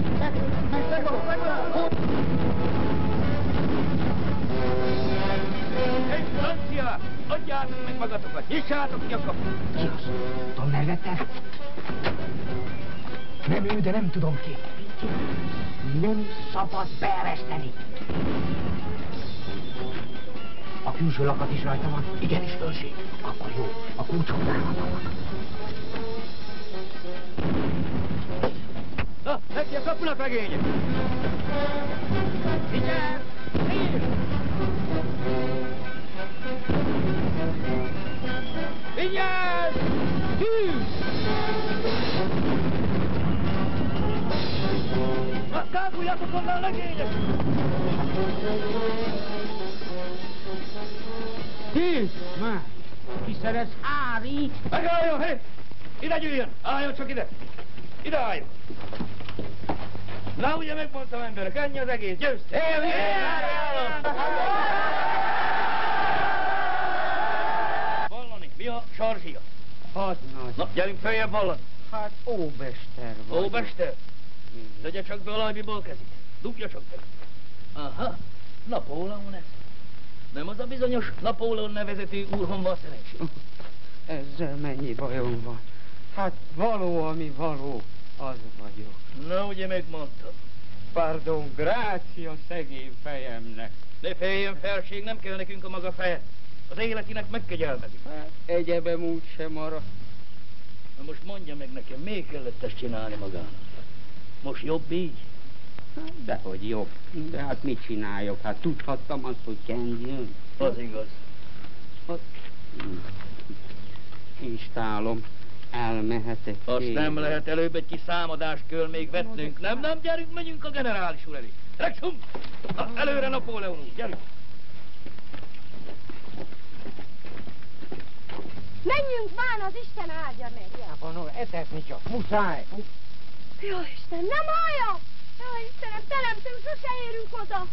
Egy francia! Adjátok meg magatokat! Nyissátok ki a kaput! Ki az? Donner vette? Nem ő, de nem tudom ki. Nem szabad beereszteni. A külső lakat is rajta van. Igenis, fölség. Akkor jó, a kulcsok támadnak. Na, neki a kapunak, regények! Figyelj! Nézd! Kápoljátok onnan, legények! Nézd már! Hiszen ez Hári! Megálljon, hé! Ide gyűjjön! Álljon csak ide! Ide álljon! Na, ugye megmondtam, emberek, ennyi az egész, győztek! Vallani, mi a sarzsia? Hadnagy. Na, gyerünk följebb vallani. Hát óbester vagy. Óbester? Tegye csak be a lajbiból kezét. Dugja csak be. Aha, Napóleon ez. Nem az a bizonyos Napóleon nevezetű úrhonval szerencsé. Ezzel mennyi bajom van? Hát való, ami való, az vagyok. Na, ugye megmondtam. Pardon, grácia szegény fejemnek. Ne féljen, felség, nem kell nekünk a maga feje. Az életinek megkegyelmezik. Hát egyebem úgy sem maradt. Na most mondja meg nekem, miért kellett ezt csinálni magának? Most jobb így? Hát, dehogy jobb. De hát mit csináljak? Hát tudhattam azt, hogy kendjön. Az igaz. Installom, elmehetek. Azt nem lehet, előbb egy kis számadást kell még vetnünk. Nem, gyerünk, megyünk a generális úr elé. Reksum! Na, előre Napóleon úr, gyerünk! Menjünk, Bán, az Isten áldja meg. Van, etetni csak, muszáj. Jó Isten, nem hallja! Jó Istenem, teremtünk, sose érünk oda.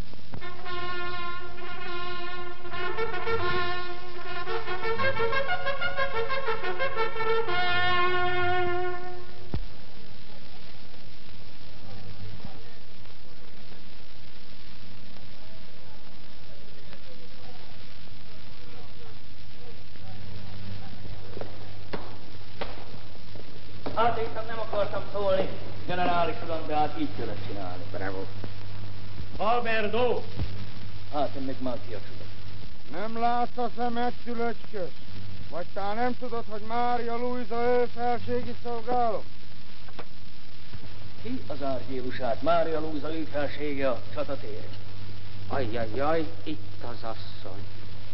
Hát én nem akartam szólni, generális uram, de hát így kellett csinálni. Bravo. Alberdo! Hát én meg már kiacsudok. Nem látsz a szemed, szülöcskös? Vagy tá nem tudod, hogy Mária Luisa ő felségi szolgáló? Ki az árgyélusát? Mária Luisa ő felsége a csatatéren. Ajjajjaj, itt az asszony.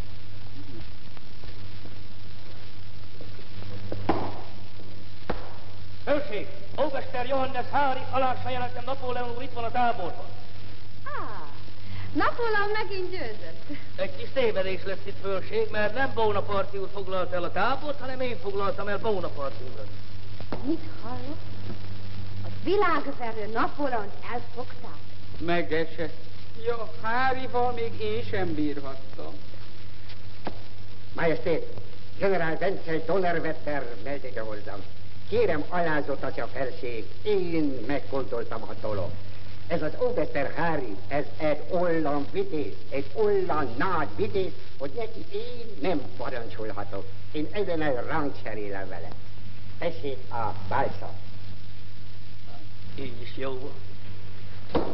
Hőség! Óbester Johannes Hári alássa jelentem, Napóleon úr itt van a táborban. Napóleon megint győzött. Egy kis tévedés lesz itt, fölség, mert nem Bonaparti úr foglalt el a tábort, hanem én foglaltam el Bonaparti úrat. Mit hallott? A világverő Napóleont elfogták. Megesett. Ja, Hárival még én sem bírhattam. Majestét, generál Bence Donnerwetter meldéke hozzám. Kérem, alázott atya felség, én meggondoltam a dolog. Ez az Óbester Hári, ez egy olyan vitéz, egy olyan nagy vitéz, hogy neki én nem parancsolhatok. Én ezen rangcserélem vele. Tessék a bálszat. Így is jó van.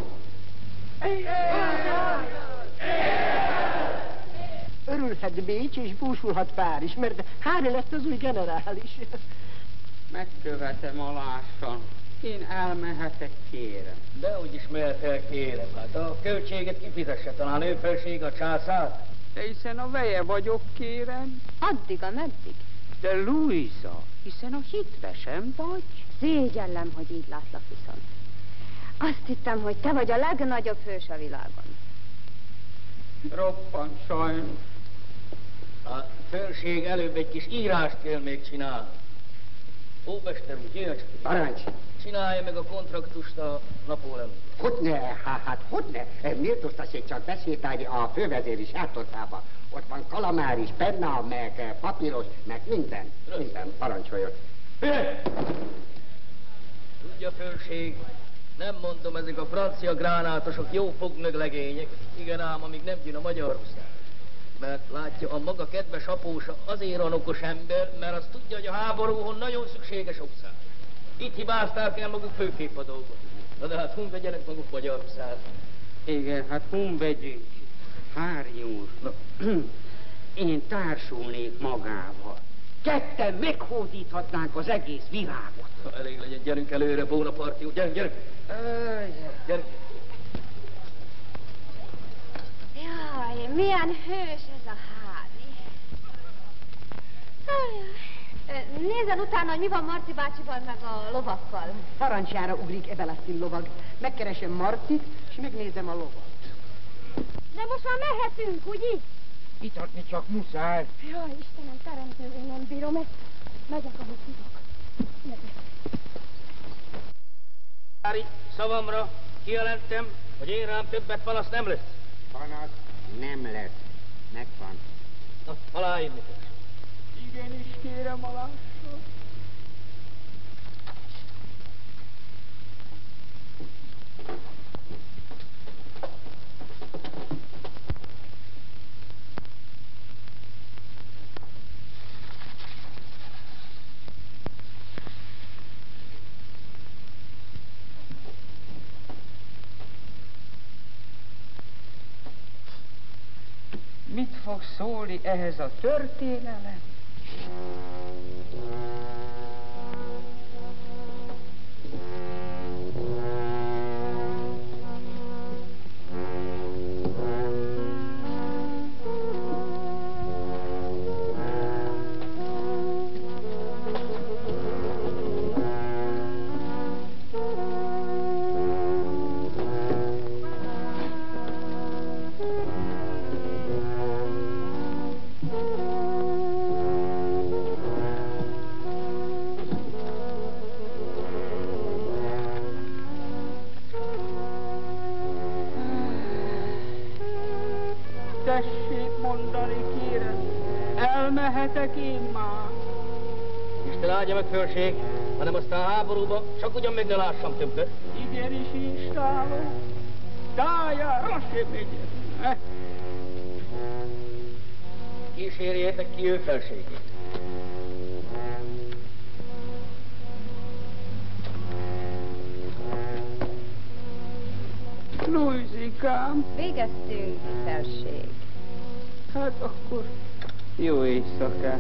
Örülhet Bécs és búsulhat Párizs, mert Hári lett az új generális. Megkövetem alássan. Én elmehetek, kérem. Dehogy is mehet el, kérem. Hát a költséget kifizesse, talán ő felség a császár. De hiszen a veje vagyok, kérem. Addig, ameddig. De Luisa, hiszen a hitve sem vagy. Szégyellem, hogy így látlak viszont. Azt hittem, hogy te vagy a legnagyobb hős a világon. Roppant sajnos. A felség előbb egy kis írást kell még csinálni. Óbester úr, jöjjön csak. Parancs. Csinálja meg a kontraktust a Napóleon. Hogyne, hát hogyne. Miért osztassék csak besétálni a fővezéri sátortába? Ott van kalamár is, penna, meg papíros, meg minden. Minden, parancsoljon. Tudja, felség, nem mondom, ezek a francia gránátosok jó fogmög legények. Igen ám, amíg nem jön a Magyarország. Mert látja, a maga kedves apósa azért van okos ember, mert azt tudja, hogy a háborúhon nagyon szükséges ország. Itt hibázták el maguk főképp a dolgot. Na de hát vegyenek maguk Magyarország. Igen, hát vegyünk. Hári úr, én társulnék magával. Ketten meghódíthatnánk az egész világot. Ha elég legyen, gyerünk előre, Bonaparti úr, gyerünk, gyerünk! Gyerünk! Jaj, milyen hős ez a Hári. Nézzen utána, hogy mi van Marci bácsival meg a lovakkal. Parancsára ugrik Ebelasztin lovag. Megkeresem Marcit, és megnézem a lovat. De most már mehetünk, ugye? Itatni csak muszáj. Jaj, Istenem, teremtő, én nem bírom ezt. Megyek, ahogy tudok. Megyek. Ári, szavamra kijelentem, hogy én rám többet panasz nem lesz. Panasz nem lesz. Megvan. Na, aláírni kell. Igenis kérem alásra. Mit fog szólni ehhez a történelem? Tessék mondani, kérem, elmehetek én már. Isten áldja meg, fölség, hanem aztán a háborúba csak ugyan meg ne lássam többet. Igenis installó. Tájára sem megyek. Kísérjétek ki ő felségét. Lujzikám. Végeztünk, felség. Hát akkor jó éjszakát.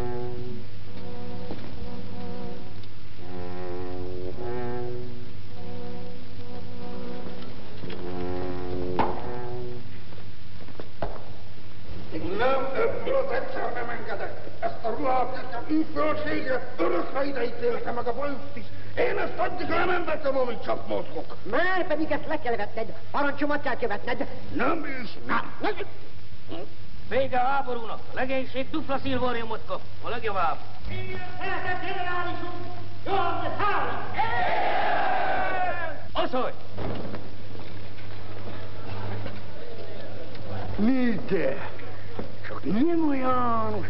Nem, ebből az egyszer nem engedek. Ezt a ruhát, ezt a fölségre örökre ide ítélte meg a bajuszt is. Én ezt addig nem vettem, amit csak mozgok. Már pedig ezt le kell vetned. Parancsomat kell követned. Nem is, nem. Vége a háborúnak. A legénység dupla szilvariumot kap. A legjobb. Szeretett generálisunk, Johannes Hári! Oszolj! Mi te? Csak nem olyan.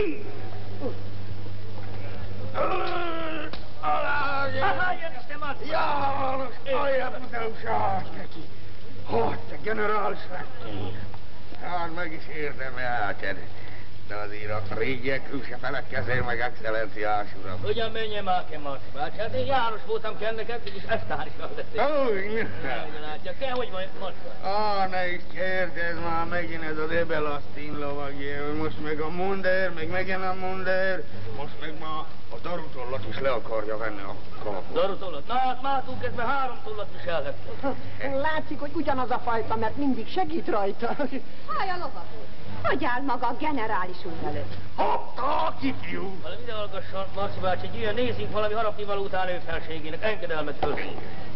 János, aljebb utolsás neki. Hogy te generális lettél. Hát meg is érdemelted. De azért a régiekről se feledkezzél meg, excellenciás uram. Ugyan menjen már, Marci bácsi. Hát én János voltam kenneket, és esztárisan lettél. Úgy, látja, te hogy vagy, Marci? Ne is kérdezz már megint ez az Ebelasztin lovagjé, hogy most meg a mundér, meg megint a mundér, most meg ma a darutollat is le akarja venni a kalapot. Darutollat? Na hát mátunk ezt, mert 3 tollat viselhet. Látszik, hogy ugyanaz a fajta, mert mindig segít rajta. Haj a lovag úr, hogy áll maga a generális úr előtt? Hoppá, kifiú! Valami ide hallgasson, Marci bácsi, jöjjön, nézzünk valami harapnivaló után ő felségének. Engedelmet fölség.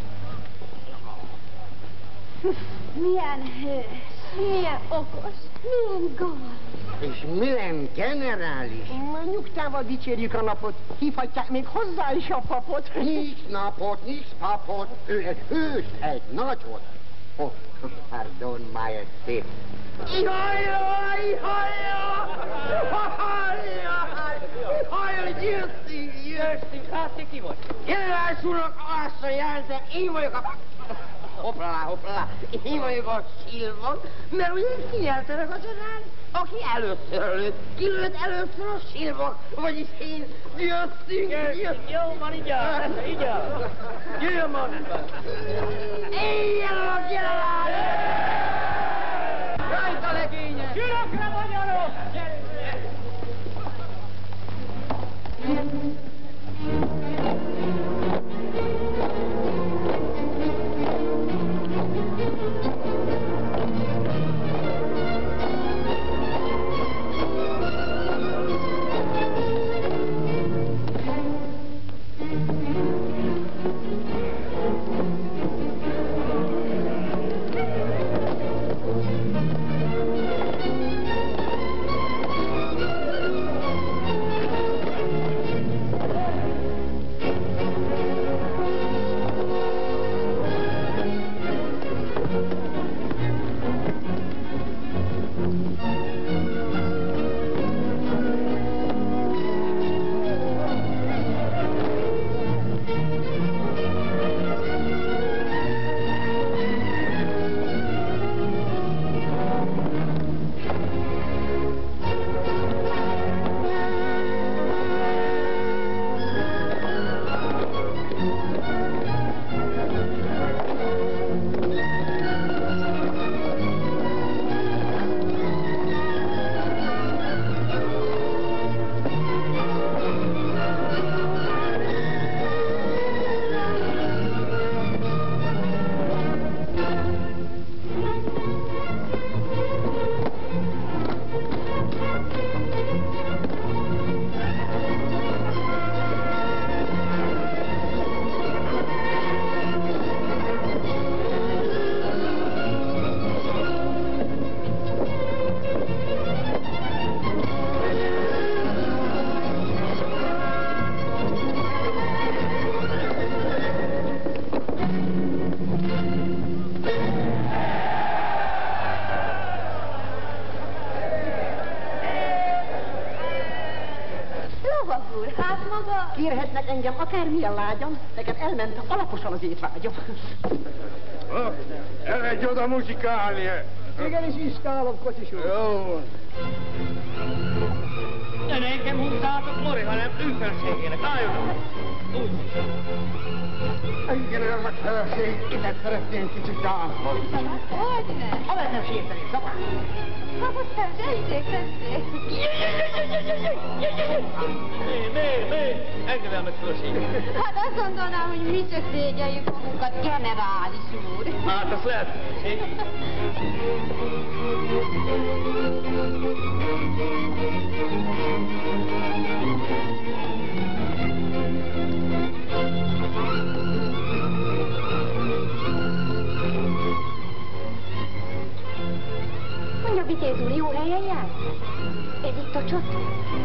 Milyen hős, milyen okos, milyen gavar. És milyen generális? Nyugtával dicsérjük a napot. Hívhatják még hozzá is a papot. Nincs napot, nincs papot. Ő egy hős, egy nagyot. Oh, pardon, majesté. Győztünk, hát ti ki vagy? Generális úrnak azt jelzem, én vagyok a... Hopplalá, én vagyok a Silvan, mert ugye kinyerte meg a csodán, aki először lőtt. Ki lőtt először a Silvan, vagyis én. Győztünk. Jó van, így áll, így áll. Jöjjön, Marci bácsi. Éjjel a generális! Rajta legények! Sürökre, magyarok! Lovagúr, hát maga... Kérhetnek engem akármilyen lágyan, nekem elment alaposan az étvágyam. Eredj oda muzsikálni! Igenis iskálom, kocsis úr. Jó. Ne engem húzzátok, Mori, hanem ő felségének. Álljon! Úgy. Igen, meg feleség, ide szeretném kicsit táncolni. Hogyne? Ha meg nem sérteni, szabad? Tessék. Mi? Engedelmet fölség. Hát azt gondolnám, hogy mi csak szégyeljük magunkat, generális úr. Hát, azt lehet. Mondja, Vitéz úr, jó helyen jár? Ez itt a csata?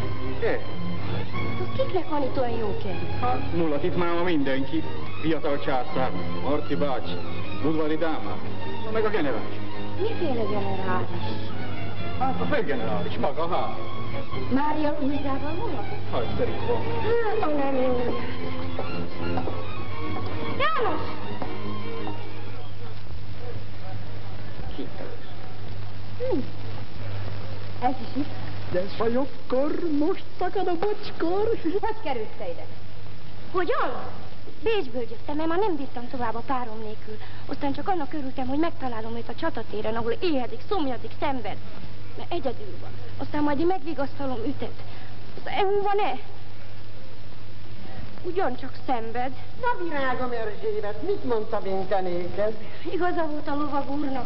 Kiknek van itt olyan jó kedv? Hát, mulat itt máma mindenki. Fiatal császár, Marci bácsi, udvari dámák, meg a generális. Miféle generális? Hát a főgenerális, maga, hát. Mária Luizával van? Hát, szerint van. Hát, nem jó. János! Ez is itt. De fajokkor, most szakad a bocskor. Hogy kerülsz te ide? Hogyan? Bécsből jöttem, mert már nem bírtam tovább a párom nélkül. Aztán csak annak örültem, hogy megtalálom őt a csatatéren, ahol éhedik, szomjazik, szenved. Mert egyedül van. Aztán majd én megvigasztalom ütet. Aztán van-e? Ugyancsak szenved. Na virágom, Erzsébet, mit mondtam én te néked? Igaza volt a lovag úrnak.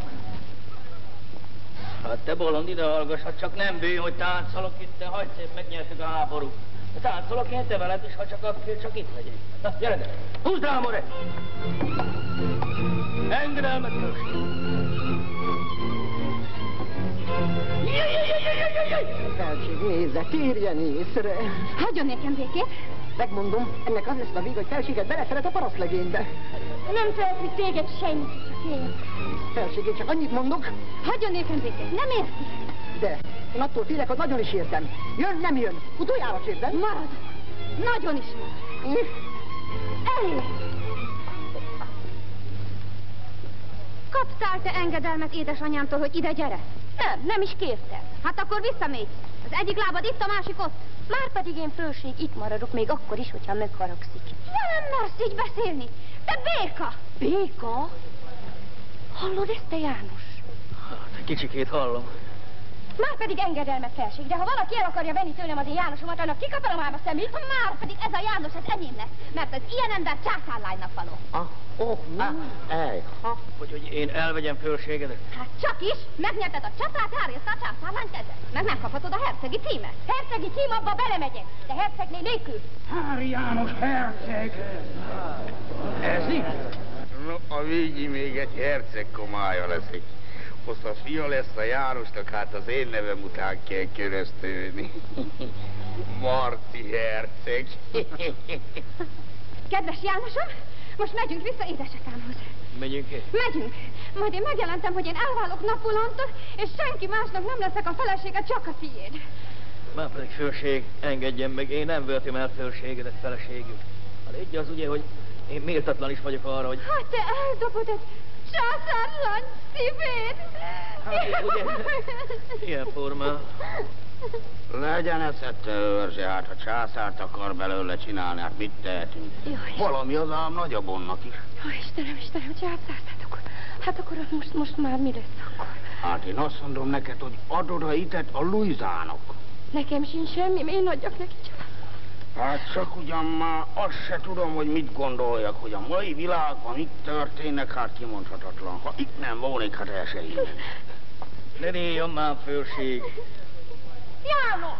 Hát te bolond, ide hallgass, hát csak nem bűn, hogy táncolok itt, te hagyd szép, megnyertük a háborút. Táncolok én te veled is, ha csak akkor, csak itt legyél. Na, gyere, gyere! Húzd rá, More! Engedelmet fölség! Felség, nézze, térjen észre. Hagyjon nekem békét. Megmondom, ennek az lesz a vége, hogy felséget beleszeret a parasztlegénybe. Nem szeretnék téged semmit, csak én. Felség, én csak annyit mondok. Hagyjon nekem békét, nem érti? De én attól félek, hogy nagyon is értem. Jön, nem jön. Utoljára kérdem. Maradok. Nagyon is maradok. Elég. Kaptál te engedelmet édesanyámtól, hogy ide gyere? Nem is kértem. Hát akkor visszamégy. Az egyik lábad itt, a másik ott. Márpedig én fölség itt maradok, még akkor is, hogyha megharagszik. Nem mersz így beszélni. Te béka! Béka? Hallod ezt, te János? Hát, kicsikét hallom. Márpedig engedelmet felség, de ha valaki el akarja venni tőlem az én Jánosomat, annak kikapelom ám a szemét, márpedig ez a János, ez enyém lesz, mert az ilyen ember császárlánynak való. Hogy én elvegyem fölségedet? Hát csak is, megnyerted a csatát, elrészte a császárlány kezed. Meg nem kaphatod a hercegi címet. Hercegi cím, abba belemegyek, de hercegné nélkül. Hári János herceg! Ez itt? No, a végig még egy herceg komája leszik. Most a fia lesz a Jánosnak, hát az én nevem után kell keresztülni. Marci herceg. Kedves Jánosom, most megyünk vissza édesapámhoz. Megyünk-e? Megyünk. Majd én megjelentem, hogy én elválok Napóleontól, és senki másnak nem leszek a felesége, csak a tiéd. Már pedig fölség, engedjen meg, én nem vehetem el fölségedet feleségül. Hát egy az ugye, hogy én méltatlan is vagyok arra, hogy... Hát te eldobod egy császárlány szívét. Hát ugye, ilyen formán. Legyen eszette, őrze, hát ha császárt akar belőle csinálni, hát mit tehetünk? Jaj. Valami az ám nagyobonnak is. Jó, Istenem, császárt, hát akkor most már mi lesz akkor? Hát én azt mondom neked, hogy adod a hitet a Luizának. Nekem sincs semmi, én adjak neki csak. Hát csak ugyan már azt se tudom, hogy mit gondoljak, hogy a mai világban mit történnek, hát kimondhatatlan. Ha itt nem volnék, hát el se hinném. Ne néjjon már fölség. János!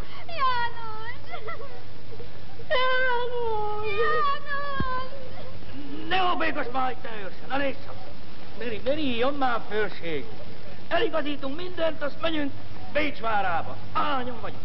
Ne obékos már, itt ne őrsen, ne nézz csak. Ne néjjon már fölség. Eligazítunk mindent, azt megyünk Bécs várába. Ányon vagyunk.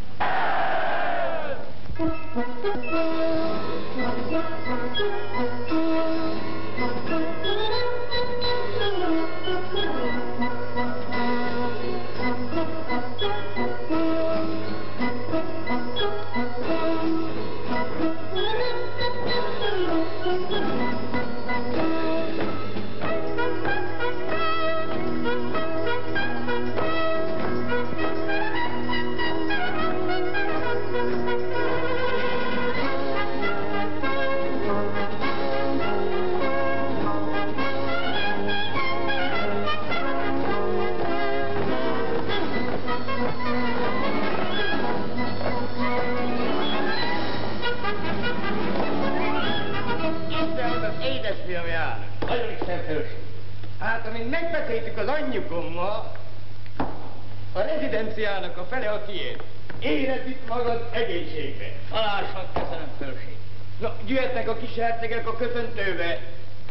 Hát, amint megbeszéltük az anyjukommal, a rezidenciának a fele a tiéd. Érezd itt magad egészségbe. Halásan köszönöm, felség. Na, jöhetnek a kis hercegek a köszöntőbe.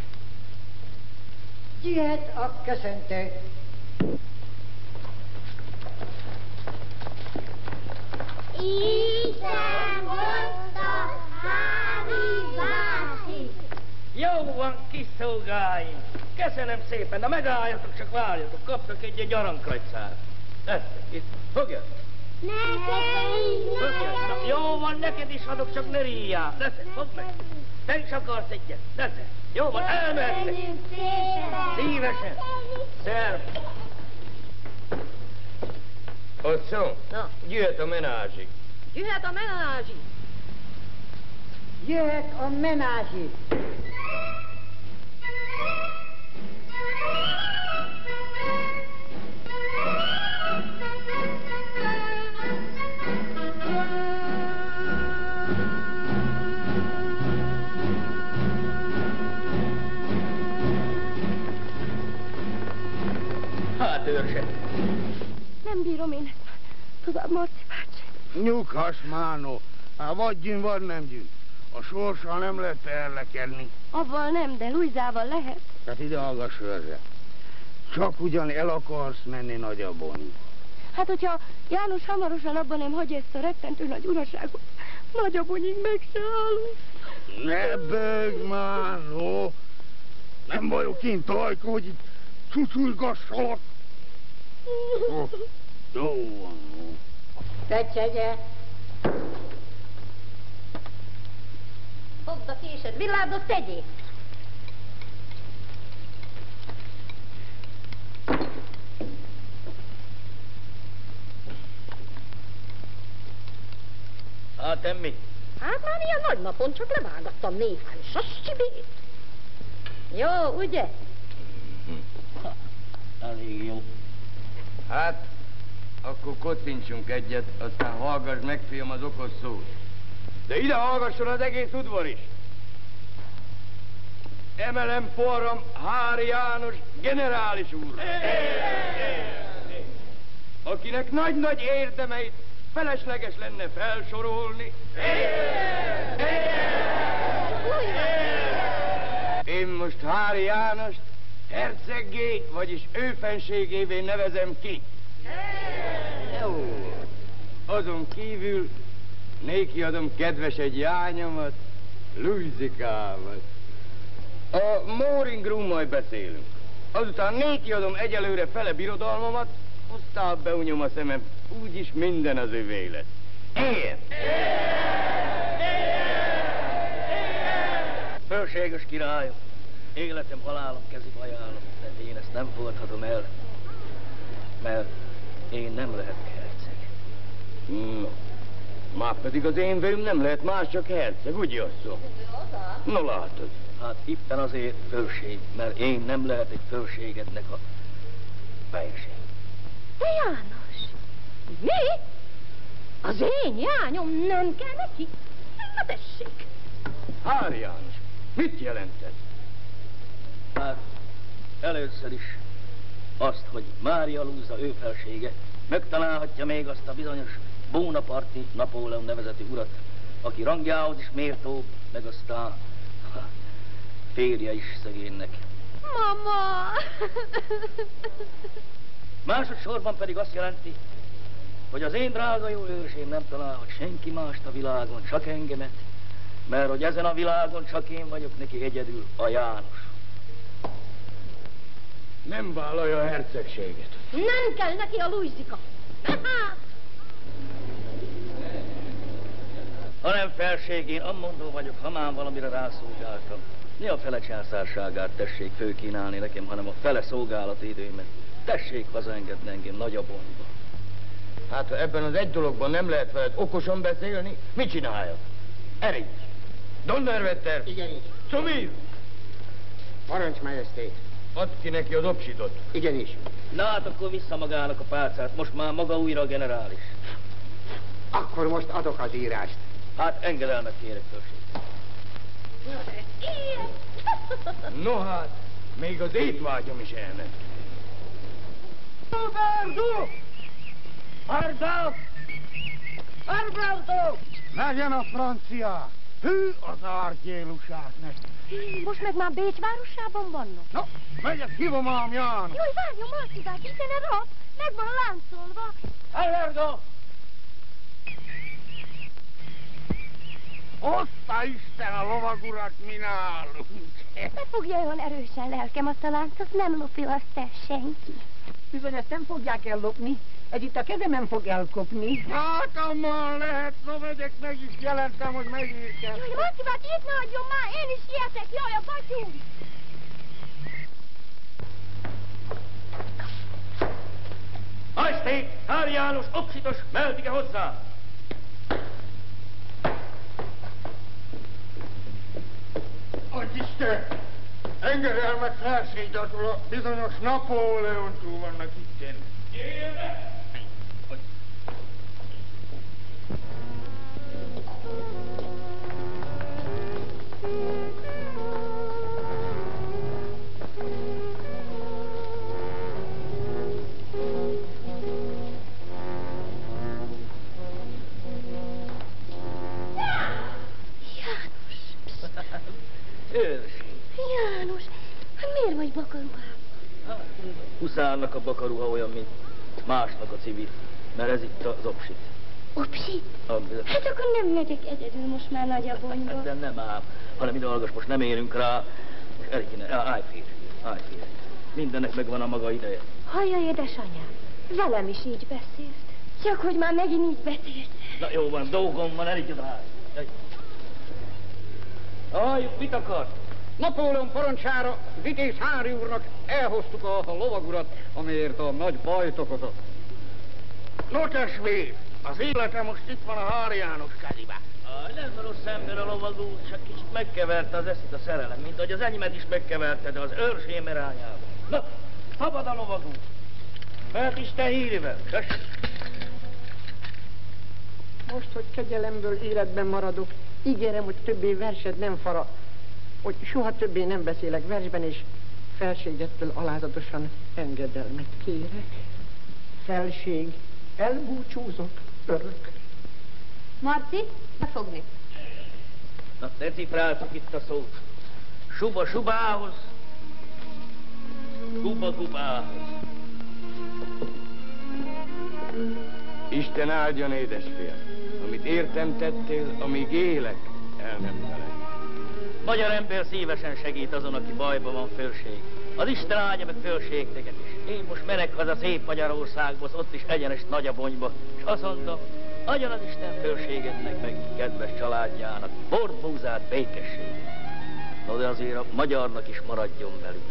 Jöhet a köszöntő. Isten hozta Hári bácsi. Jó van, kis szolgáim. Köszönöm szépen, de megálljatok, csak várjatok, kaptok egy aranykajszát. Tessék, itt, fogjad. Nekem is, Jó van, neked is adok, csak ne ríjjál. Tessék, fogd meg. Te is akarsz egyet. Tessék. Jó van, elmehettek. Szívesen. Szerv. Otszom, jöhet a menázsi. Jöhet a menázsi. Jöhet a menázsi. Hát őrse. Nem bírom én ezt. Tovább, Marci bácsi. Nyughass, Mánó. Hát vagy gyűn, vagy nem gyűn. A sorssal nem lehet ellekedni. Avval nem, de Luizával lehet. Tehát ide hallgass, őrze. Csak ugyan el akarsz menni nagyabon. Hát, hogyha János hamarosan abban nem hagyja ezt a rettentő nagy uraságot, nagyabonyig meg se állunk. Ne bőgj, Mánó. Nem vagyok én Tajka, hogy itt cuculgassalak. Jó van, jó. Pecsenye. Fogd a késed, villárdot tegyék. Hát, emmi? Hát már ilyen nagy napon csak levágattam néhány sascsibét. Jó, ugye? Elég jó. Hát, akkor kocincsunk egyet, aztán hallgass meg, fiam, az okos szót. De ide hallgasson az egész udvar is. Emelem forram Hári János generális úrra. Akinek nagy-nagy érdemeit felesleges lenne felsorolni. Én most Hári Jánost herceggé, vagyis ő fenségévé nevezem ki. Jó. Azon kívül néki adom kedves egy jányomat, Luizikámat. A Móringról majd beszélünk. Azután néki adom egyelőre fele birodalmamat, aztán beunyom a szemem, úgyis minden az övé lesz. Ér! Fölséges királyom, életem, halálom kezébe ajánlom, de én ezt nem fogadhatom el, mert én nem lehetek herceg. No, már pedig az én vőm nem lehet más, csak herceg, ugye asszony? No, látod. Hát éppen azért fölség, mert én nem lehetek fölségednek a fejség. De János, mi? Az én jányom nem kell neki? Na tessék. Hári János, mit jelent ez? Hát először is azt, hogy Mária Lúza ő felsége megtalálhatja még azt a bizonyos Bónaparti Napóleon nevezeti urat, aki rangjához is méltóbb, meg aztán férje is szegénynek. Mama! Másodszorban pedig azt jelenti, hogy az én drága jó őrsém nem találhat senki mást a világon, csak engemet, mert hogy ezen a világon csak én vagyok neki egyedül, a János. Nem vállalja a hercegséget. Nem kell neki a Luizika. Ha nem felség, én ammondó vagyok, ha már valamire rászolgáltam. Ne a fele császárságát tessék főkínálni nekem, hanem a fele szolgálati időmet. Tessék hazaengedni engem Nagyabonyba. Hát, ha ebben az egy dologban nem lehet veled okosan beszélni, mit csináljak? Erígy! Donnerwetter! Igen, így. Szomír! Parancs, majestét. Add ki neki az obsidot. Igenis. Na hát akkor vissza magának a pálcát, most már maga újra a generális. Akkor most adok az írást. Hát engedelmet kérek, felség. No hát, még az étvágyam is elment. Roberto! Arda! Arbrando! Legyen a francia! Hű az árgyélusát neki! Most meg már Bécs városában vannak? No, megyek, hívom ám János! Jaj, várjon, Marcibát, hiszen a rab meg van láncolva. Alverdo! Hozta Isten a lovagurat, mi nálunk! Ne fogja olyan erősen, lelkem, azt a láncot nem lopja azt el senki. Bizony, ezt nem fogják ellopni. Ez itt a kezemen fog elkopni. Hát, amman lehet, no megyek, meg is jelentem, hogy megérkeztem. Jaj, Marcibát, itt ne hagyjon már, én is sietek, jaj, a batyú! Majestét, Hár János, obsitos, meldige hozzá! Adj Isten! Engedelmet felségyatól a bizonyos Napóleon túl vannak itten. Gyere! János, hát miért vagy bakaruhában? Huszárnak a bakaruha olyan, mint másnak a civil, mert ez itt az obsit. Obsit? Hát akkor nem megyek egyedül most már Nagyabonyba. Hát de nem ám, hanem ide hallgass, most nem érünk rá. Most Erikine, állj fél. Mindennek megvan a maga ideje. Hallja, édesanyám, velem is így beszélt. Csak hogy már megint így beszélt. Na jó van, dolgom van, Erikine, állj. Halljuk, mit akart? Napóleon parancsára Vitéz Hári úrnak elhoztuk a lovagurat, amiért a nagy bajt okozott. No testvér, az életem most itt van a Hár János kezébe. Nem rossz ember a lovagú, csak kicsit megkeverte az eszét a szerelem, mint ahogy az enyémet is megkeverte, de az őrsém irányába. Na, szabad a lovagú! Mert Isten hírével, Most, hogy kegyelemből életben maradok, ígérem, hogy többé versed nem farag, hogy soha többé nem beszélek versben, és felségettől alázatosan engedelmet kérek. Felség, elbúcsúzok örökre. Marci, befogni. Na, ne cifráltuk itt a szót. Suba subához, guba gubához. Isten áldjon, édesfiam. Amit értem tettél, amíg élek, el nem felejt. Magyar ember szívesen segít azon, aki bajban van, felség. Az Isten áldja meg fölségteket is. Én most merek haza szép Magyarországba, ott is egyenes Nagyabonyba, és azt mondom, adjon az Isten fölségednek meg kedves családjának bort, búzát, békességet. No, de azért a magyarnak is maradjon belőle.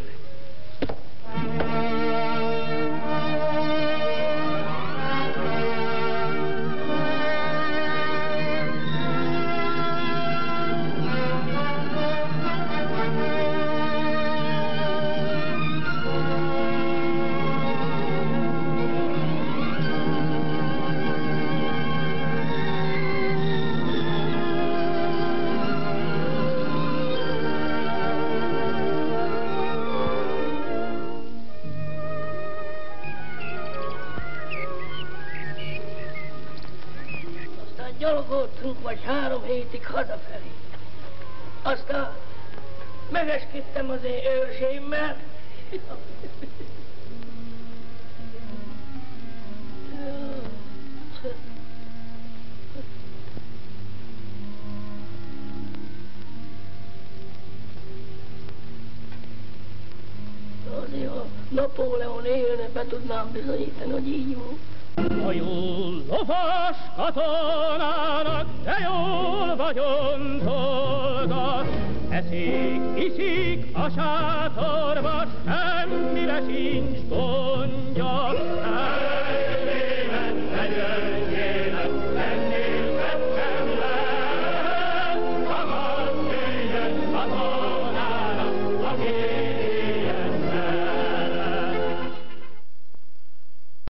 Gyalogoltunk vagy 3 hétig hazafelé. Aztán megeskedtem az én őrsémmel. Azért, ha Napóleon élne, be tudnám bizonyítani, hogy így van. A jól lovas katonának, de jól vagyontolgat, eszik, iszik a sátorba, semmire sincs gondja. Elmélet, Hey!